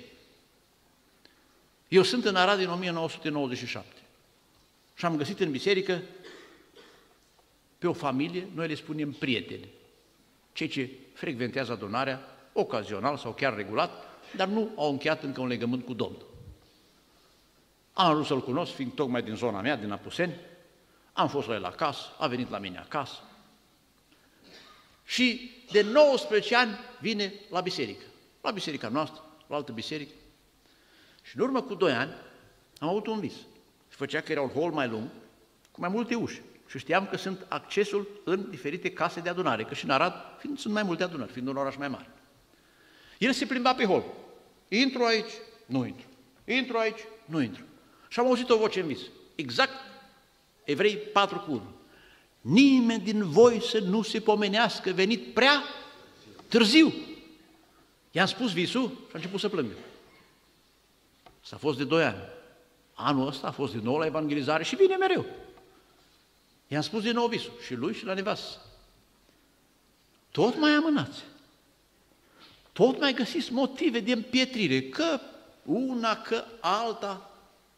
Eu sunt în Arad din 1997 și am găsit în biserică pe o familie, noi le spunem prieteni, cei ce frecventează adunarea, ocazional sau chiar regulat, dar nu au încheiat încă un legământ cu Domnul. Am ajuns să-l cunosc, fiind tocmai din zona mea, din Apuseni, am fost la el acasă, a venit la mine acasă și de 19 ani vine la biserica noastră, la altă biserică. Și în urmă cu 2 ani am avut un vis. Se făcea că era un hol mai lung, cu mai multe uși. Și știam că sunt accesul în diferite case de adunare, că și în Arad sunt mai multe adunări, fiind un oraș mai mare. El se plimba pe hol. Intru aici, nu intru. Intru aici, nu intru. Și am auzit o voce în vis. Exact Evrei 4:1. Nimeni din voi să nu se pomenească, venit prea târziu. I-am spus visul și a început să plângă. S-a fost de 2 ani. Anul ăsta a fost din nou la evangelizare și vine mereu. I-am spus din nou visul și lui și la nevastă. Tot mai amânați. Tot mai găsiți motive de împietrire, că una că alta.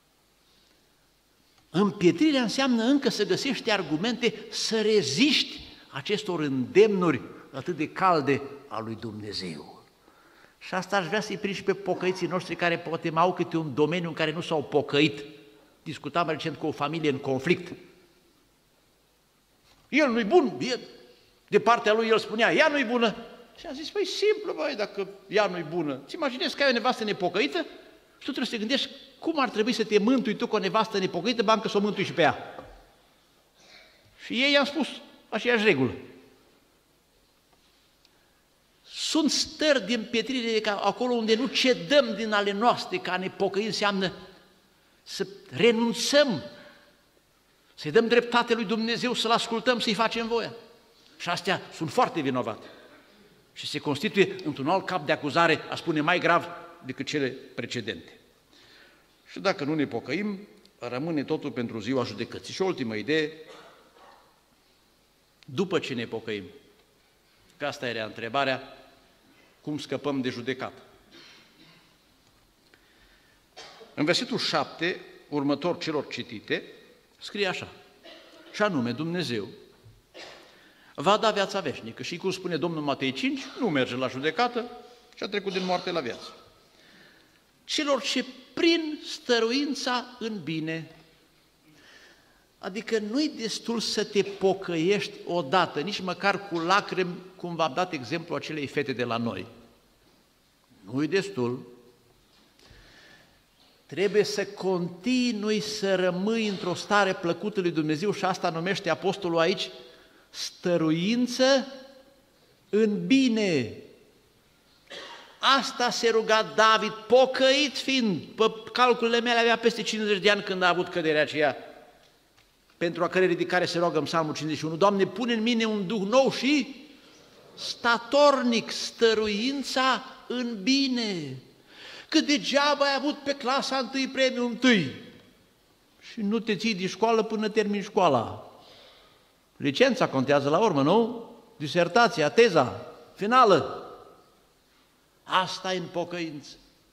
Împietrirea înseamnă încă să găsești argumente să reziști acestor îndemnuri atât de calde a lui Dumnezeu. Și asta aș vrea să-i prind și pe pocăiții noștri care poate mai au câte un domeniu în care nu s-au pocăit. Discutam recent cu o familie în conflict. El nu-i bun, de partea lui el spunea, ea nu-i bună. Și am zis, păi simplu, băi, dacă ea nu-i bună. Ți imaginezi că ai o nevastă nepocăită și tu trebuie să te gândești cum ar trebui să te mântui tu cu o nevastă nepocăită, bancă să o mântui și pe ea. Și ei i-am spus aceeași regulă. Sunt stări de împietrire ca acolo unde nu cedăm din ale noastre, ca ne pocăi înseamnă să renunțăm, să-i dăm dreptate lui Dumnezeu, să-L ascultăm, să-i facem voia. Și astea sunt foarte vinovate. Și se constituie într-un alt cap de acuzare, a spune mai grav decât cele precedente. Și dacă nu ne pocăim, rămâne totul pentru ziua judecății. Și o ultimă idee, după ce ne pocăim, că asta era întrebarea, cum scăpăm de judecată. În versetul 7, următor celor citite, scrie așa, și anume Dumnezeu va da viața veșnică. Și cum spune Domnul Matei 5, nu merge la judecată și a trecut din moarte la viață. Celor ce prin stăruința în bine, adică nu-i destul să te pocăiești odată, nici măcar cu lacrimi, cum v-am dat exemplu acelei fete de la noi. Nu-i destul. Trebuie să continui să rămâi într-o stare plăcută lui Dumnezeu și asta numește apostolul aici stăruință în bine. Asta se ruga David, pocăit fiind, pe calculele mele avea peste 50 de ani când a avut căderea aceea, pentru a cărei ridicare se roagă în Psalmul 51, Doamne, pune în mine un duh nou și statornic, stăruința în bine. Că degeaba ai avut pe clasa 1 premiul 1 și nu te ții de școală până termini școala. Licența contează la urmă, nu? Disertația, teza, finală. Asta e în pocăință.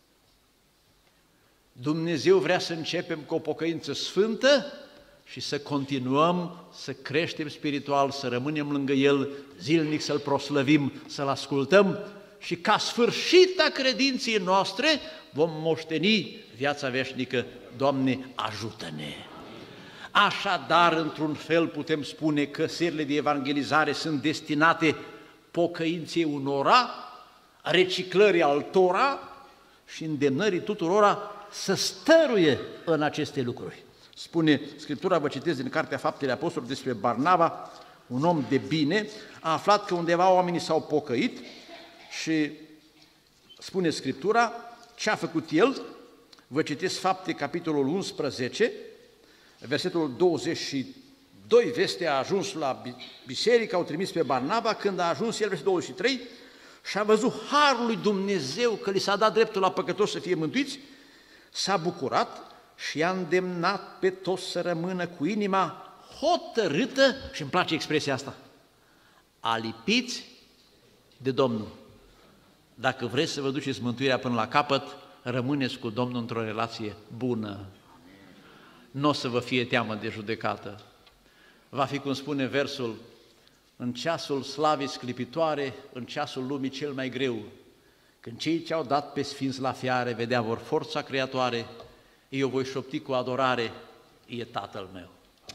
Dumnezeu vrea să începem cu o pocăință sfântă și să continuăm să creștem spiritual, să rămânem lângă El, zilnic să-L proslăvim, să-L ascultăm și ca sfârșit a credinței noastre vom moșteni viața veșnică. Doamne, ajută-ne! Așadar, într-un fel putem spune că serile de evangelizare sunt destinate pocăinței unora, reciclării altora și îndemnării tuturora să stăruie în aceste lucruri. Spune Scriptura, vă citesc din Cartea Faptele Apostolilor despre Barnaba, un om de bine, a aflat că undeva oamenii s-au pocăit și spune Scriptura ce a făcut el. Vă citesc Fapte, capitolul 11, versetul 22, vestea a ajuns la biserică, au trimis pe Barnaba, când a ajuns el, versetul 23, și a văzut harul lui Dumnezeu că li s-a dat dreptul la păcătoși să fie mântuiți, s-a bucurat și i-a îndemnat pe toți să rămână cu inima hotărâtă, și îmi place expresia asta, alipiți de Domnul. Dacă vreți să vă duceți mântuirea până la capăt, rămâneți cu Domnul într-o relație bună. Nu o să vă fie teamă de judecată. Va fi, cum spune versul, în ceasul slavei sclipitoare, în ceasul lumii cel mai greu, când cei ce au dat pe sfinți la fiare vedea vor forța creatoare, eu voi șopti cu adorare, e Tatăl meu.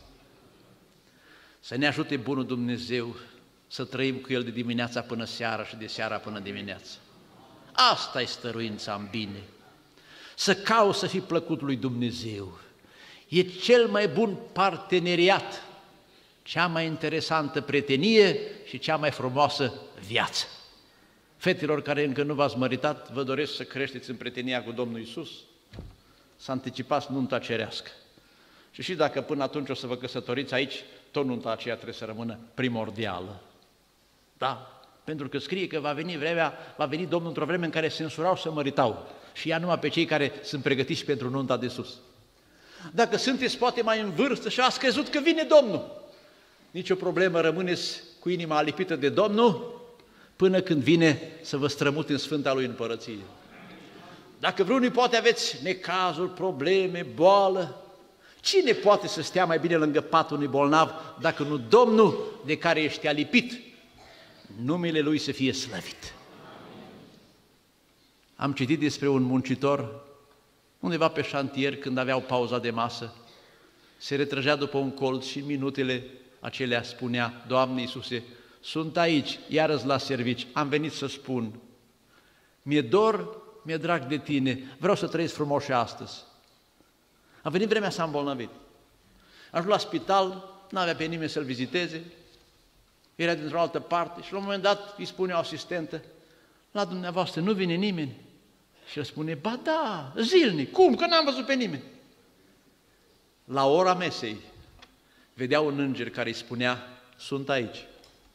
Să ne ajute bunul Dumnezeu să trăim cu El de dimineața până seara și de seara până dimineața. Asta e stăruința în bine. Să cauți să fii plăcut lui Dumnezeu. E cel mai bun parteneriat, cea mai interesantă prietenie și cea mai frumoasă viață. Fetelor care încă nu v-ați măritat, vă doresc să creșteți în prietenia cu Domnul Iisus, să anticipați nunta cerească. Și dacă până atunci o să vă căsătoriți aici, tot nunta aceea trebuie să rămână primordială. Da? Pentru că scrie că va veni Domnul într-o vreme în care se însurau să măritau și ia numai pe cei care sunt pregătiți pentru nunta de sus. Dacă sunteți poate mai în vârstă și ați crezut că vine Domnul, nicio problemă, rămâneți cu inima alipită de Domnul până când vine să vă strămute în Sfânta Lui Împărăție. Dacă vreunii poate aveți necazuri, probleme, boală, cine poate să stea mai bine lângă patul unui bolnav dacă nu Domnul de care ești alipit? Numele Lui să fie slăvit. Am citit despre un muncitor undeva pe șantier, când aveau pauza de masă, se retrăgea după un colț și în minutele acelea spunea: Doamne Iisuse, sunt aici, iarăși la servici, am venit să spun, mi-e dor, mi-e drag de Tine, vreau să trăiesc frumos și astăzi. A venit vremea să am îmbolnăvit. Ajung la spital, n-avea pe nimeni să-l viziteze, era dintr-o altă parte și la un moment dat îi spune o asistentă: la dumneavoastră nu vine nimeni? Și el spune: ba da, zilnic, cum, că n-am văzut pe nimeni. La ora mesei vedea un înger care îi spunea: sunt aici.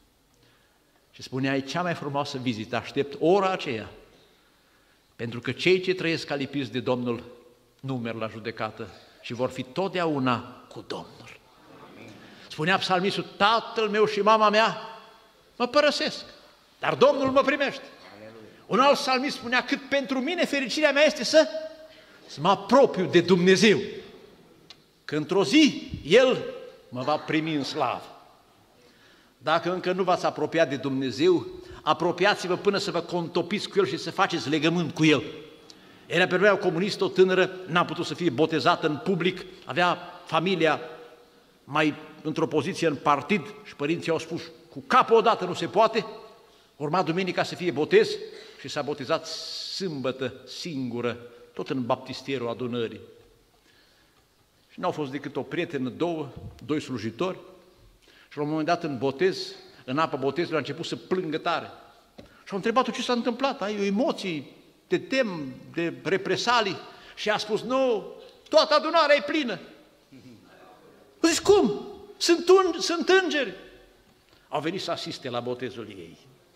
Și spunea: e cea mai frumoasă vizită, aștept ora aceea, pentru că cei ce trăiesc alipiți de Domnul nu merg la judecată și vor fi totdeauna cu Domnul. Spunea psalmistul: tatăl meu și mama mea mă părăsesc, dar Domnul mă primește. Un alt psalmist spunea: cât pentru mine fericirea mea este să mă apropiu de Dumnezeu, că într-o zi El mă va primi în slavă. Dacă încă nu v-ați apropiat de Dumnezeu, apropiați-vă până să vă contopiți cu El și să faceți legământ cu El. Era pe vremea comunistă o tânără, n-a putut să fie botezată în public, avea familia mai într-o poziție în partid și părinții au spus: cu capul odată nu se poate. Urma duminica să fie botez și s-a botezat sâmbătă singură, tot în baptistierul adunării. Și n-au fost decât o prietenă, doi slujitori, și la un moment dat în botez, în apa botezului, a început să plângă tare. Și au întrebat-o: ce s-a întâmplat? Ai emoții, te tem de represalii? Și a spus: nu, toată adunarea e plină. Zici: cum? Sunt îngeri. Au venit să asiste la botezul ei.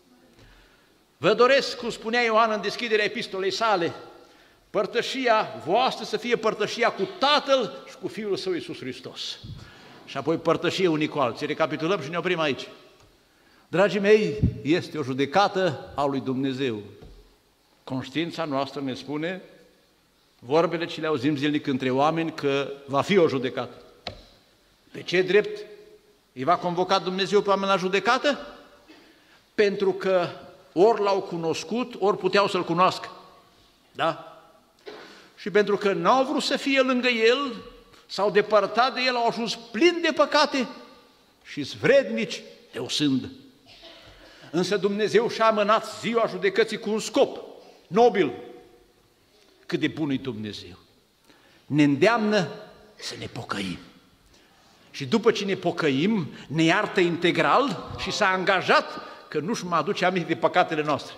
Vă doresc, cum spunea Ioan în deschiderea epistolei sale, părtășia voastră să fie părtășia cu Tatăl și cu Fiul Său Iisus Hristos. Și apoi părtășie unii cu alții. Recapitulăm și ne oprim aici. Dragii mei, este o judecată a lui Dumnezeu. Conștiința noastră ne spune vorbele ce le auzim zilnic între oameni, că va fi o judecată. Pe ce drept îi va convoca Dumnezeu pe oameni la judecată? Pentru că ori l-au cunoscut, ori puteau să-L cunoască. Da? Și pentru că n-au vrut să fie lângă El, s-au depărtat de El, au ajuns plini de păcate și vrednici de o sândă. Însă Dumnezeu și-a amânat ziua judecății cu un scop nobil. Cât de bun e Dumnezeu! Ne îndeamnă să ne pocăim. Și după ce ne pocăim, ne iartă integral și s-a angajat că nu-și mai aduce aminte de păcatele noastre.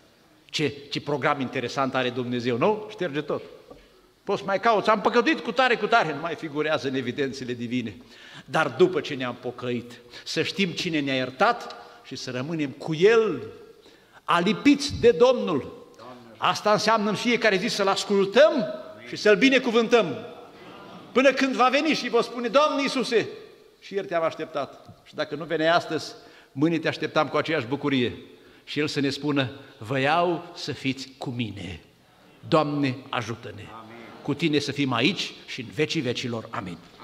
Ce program interesant are Dumnezeu, nu? Șterge tot. Poți mai cauți: am păcătuit cu tare, nu mai figurează în evidențele divine. Dar după ce ne-am pocăit, să știm cine ne-a iertat și să rămânem cu El, alipiți de Domnul. Asta înseamnă în fiecare zi să-L ascultăm și să-L binecuvântăm. Până când va veni și vă spune: Doamne Iisuse, și ieri te-am așteptat. Și dacă nu veneai astăzi, mâine te așteptam cu aceeași bucurie. Și El să ne spună: vă iau să fiți cu mine. Doamne, ajută-ne! Cu Tine să fim aici și în vecii vecilor. Amin.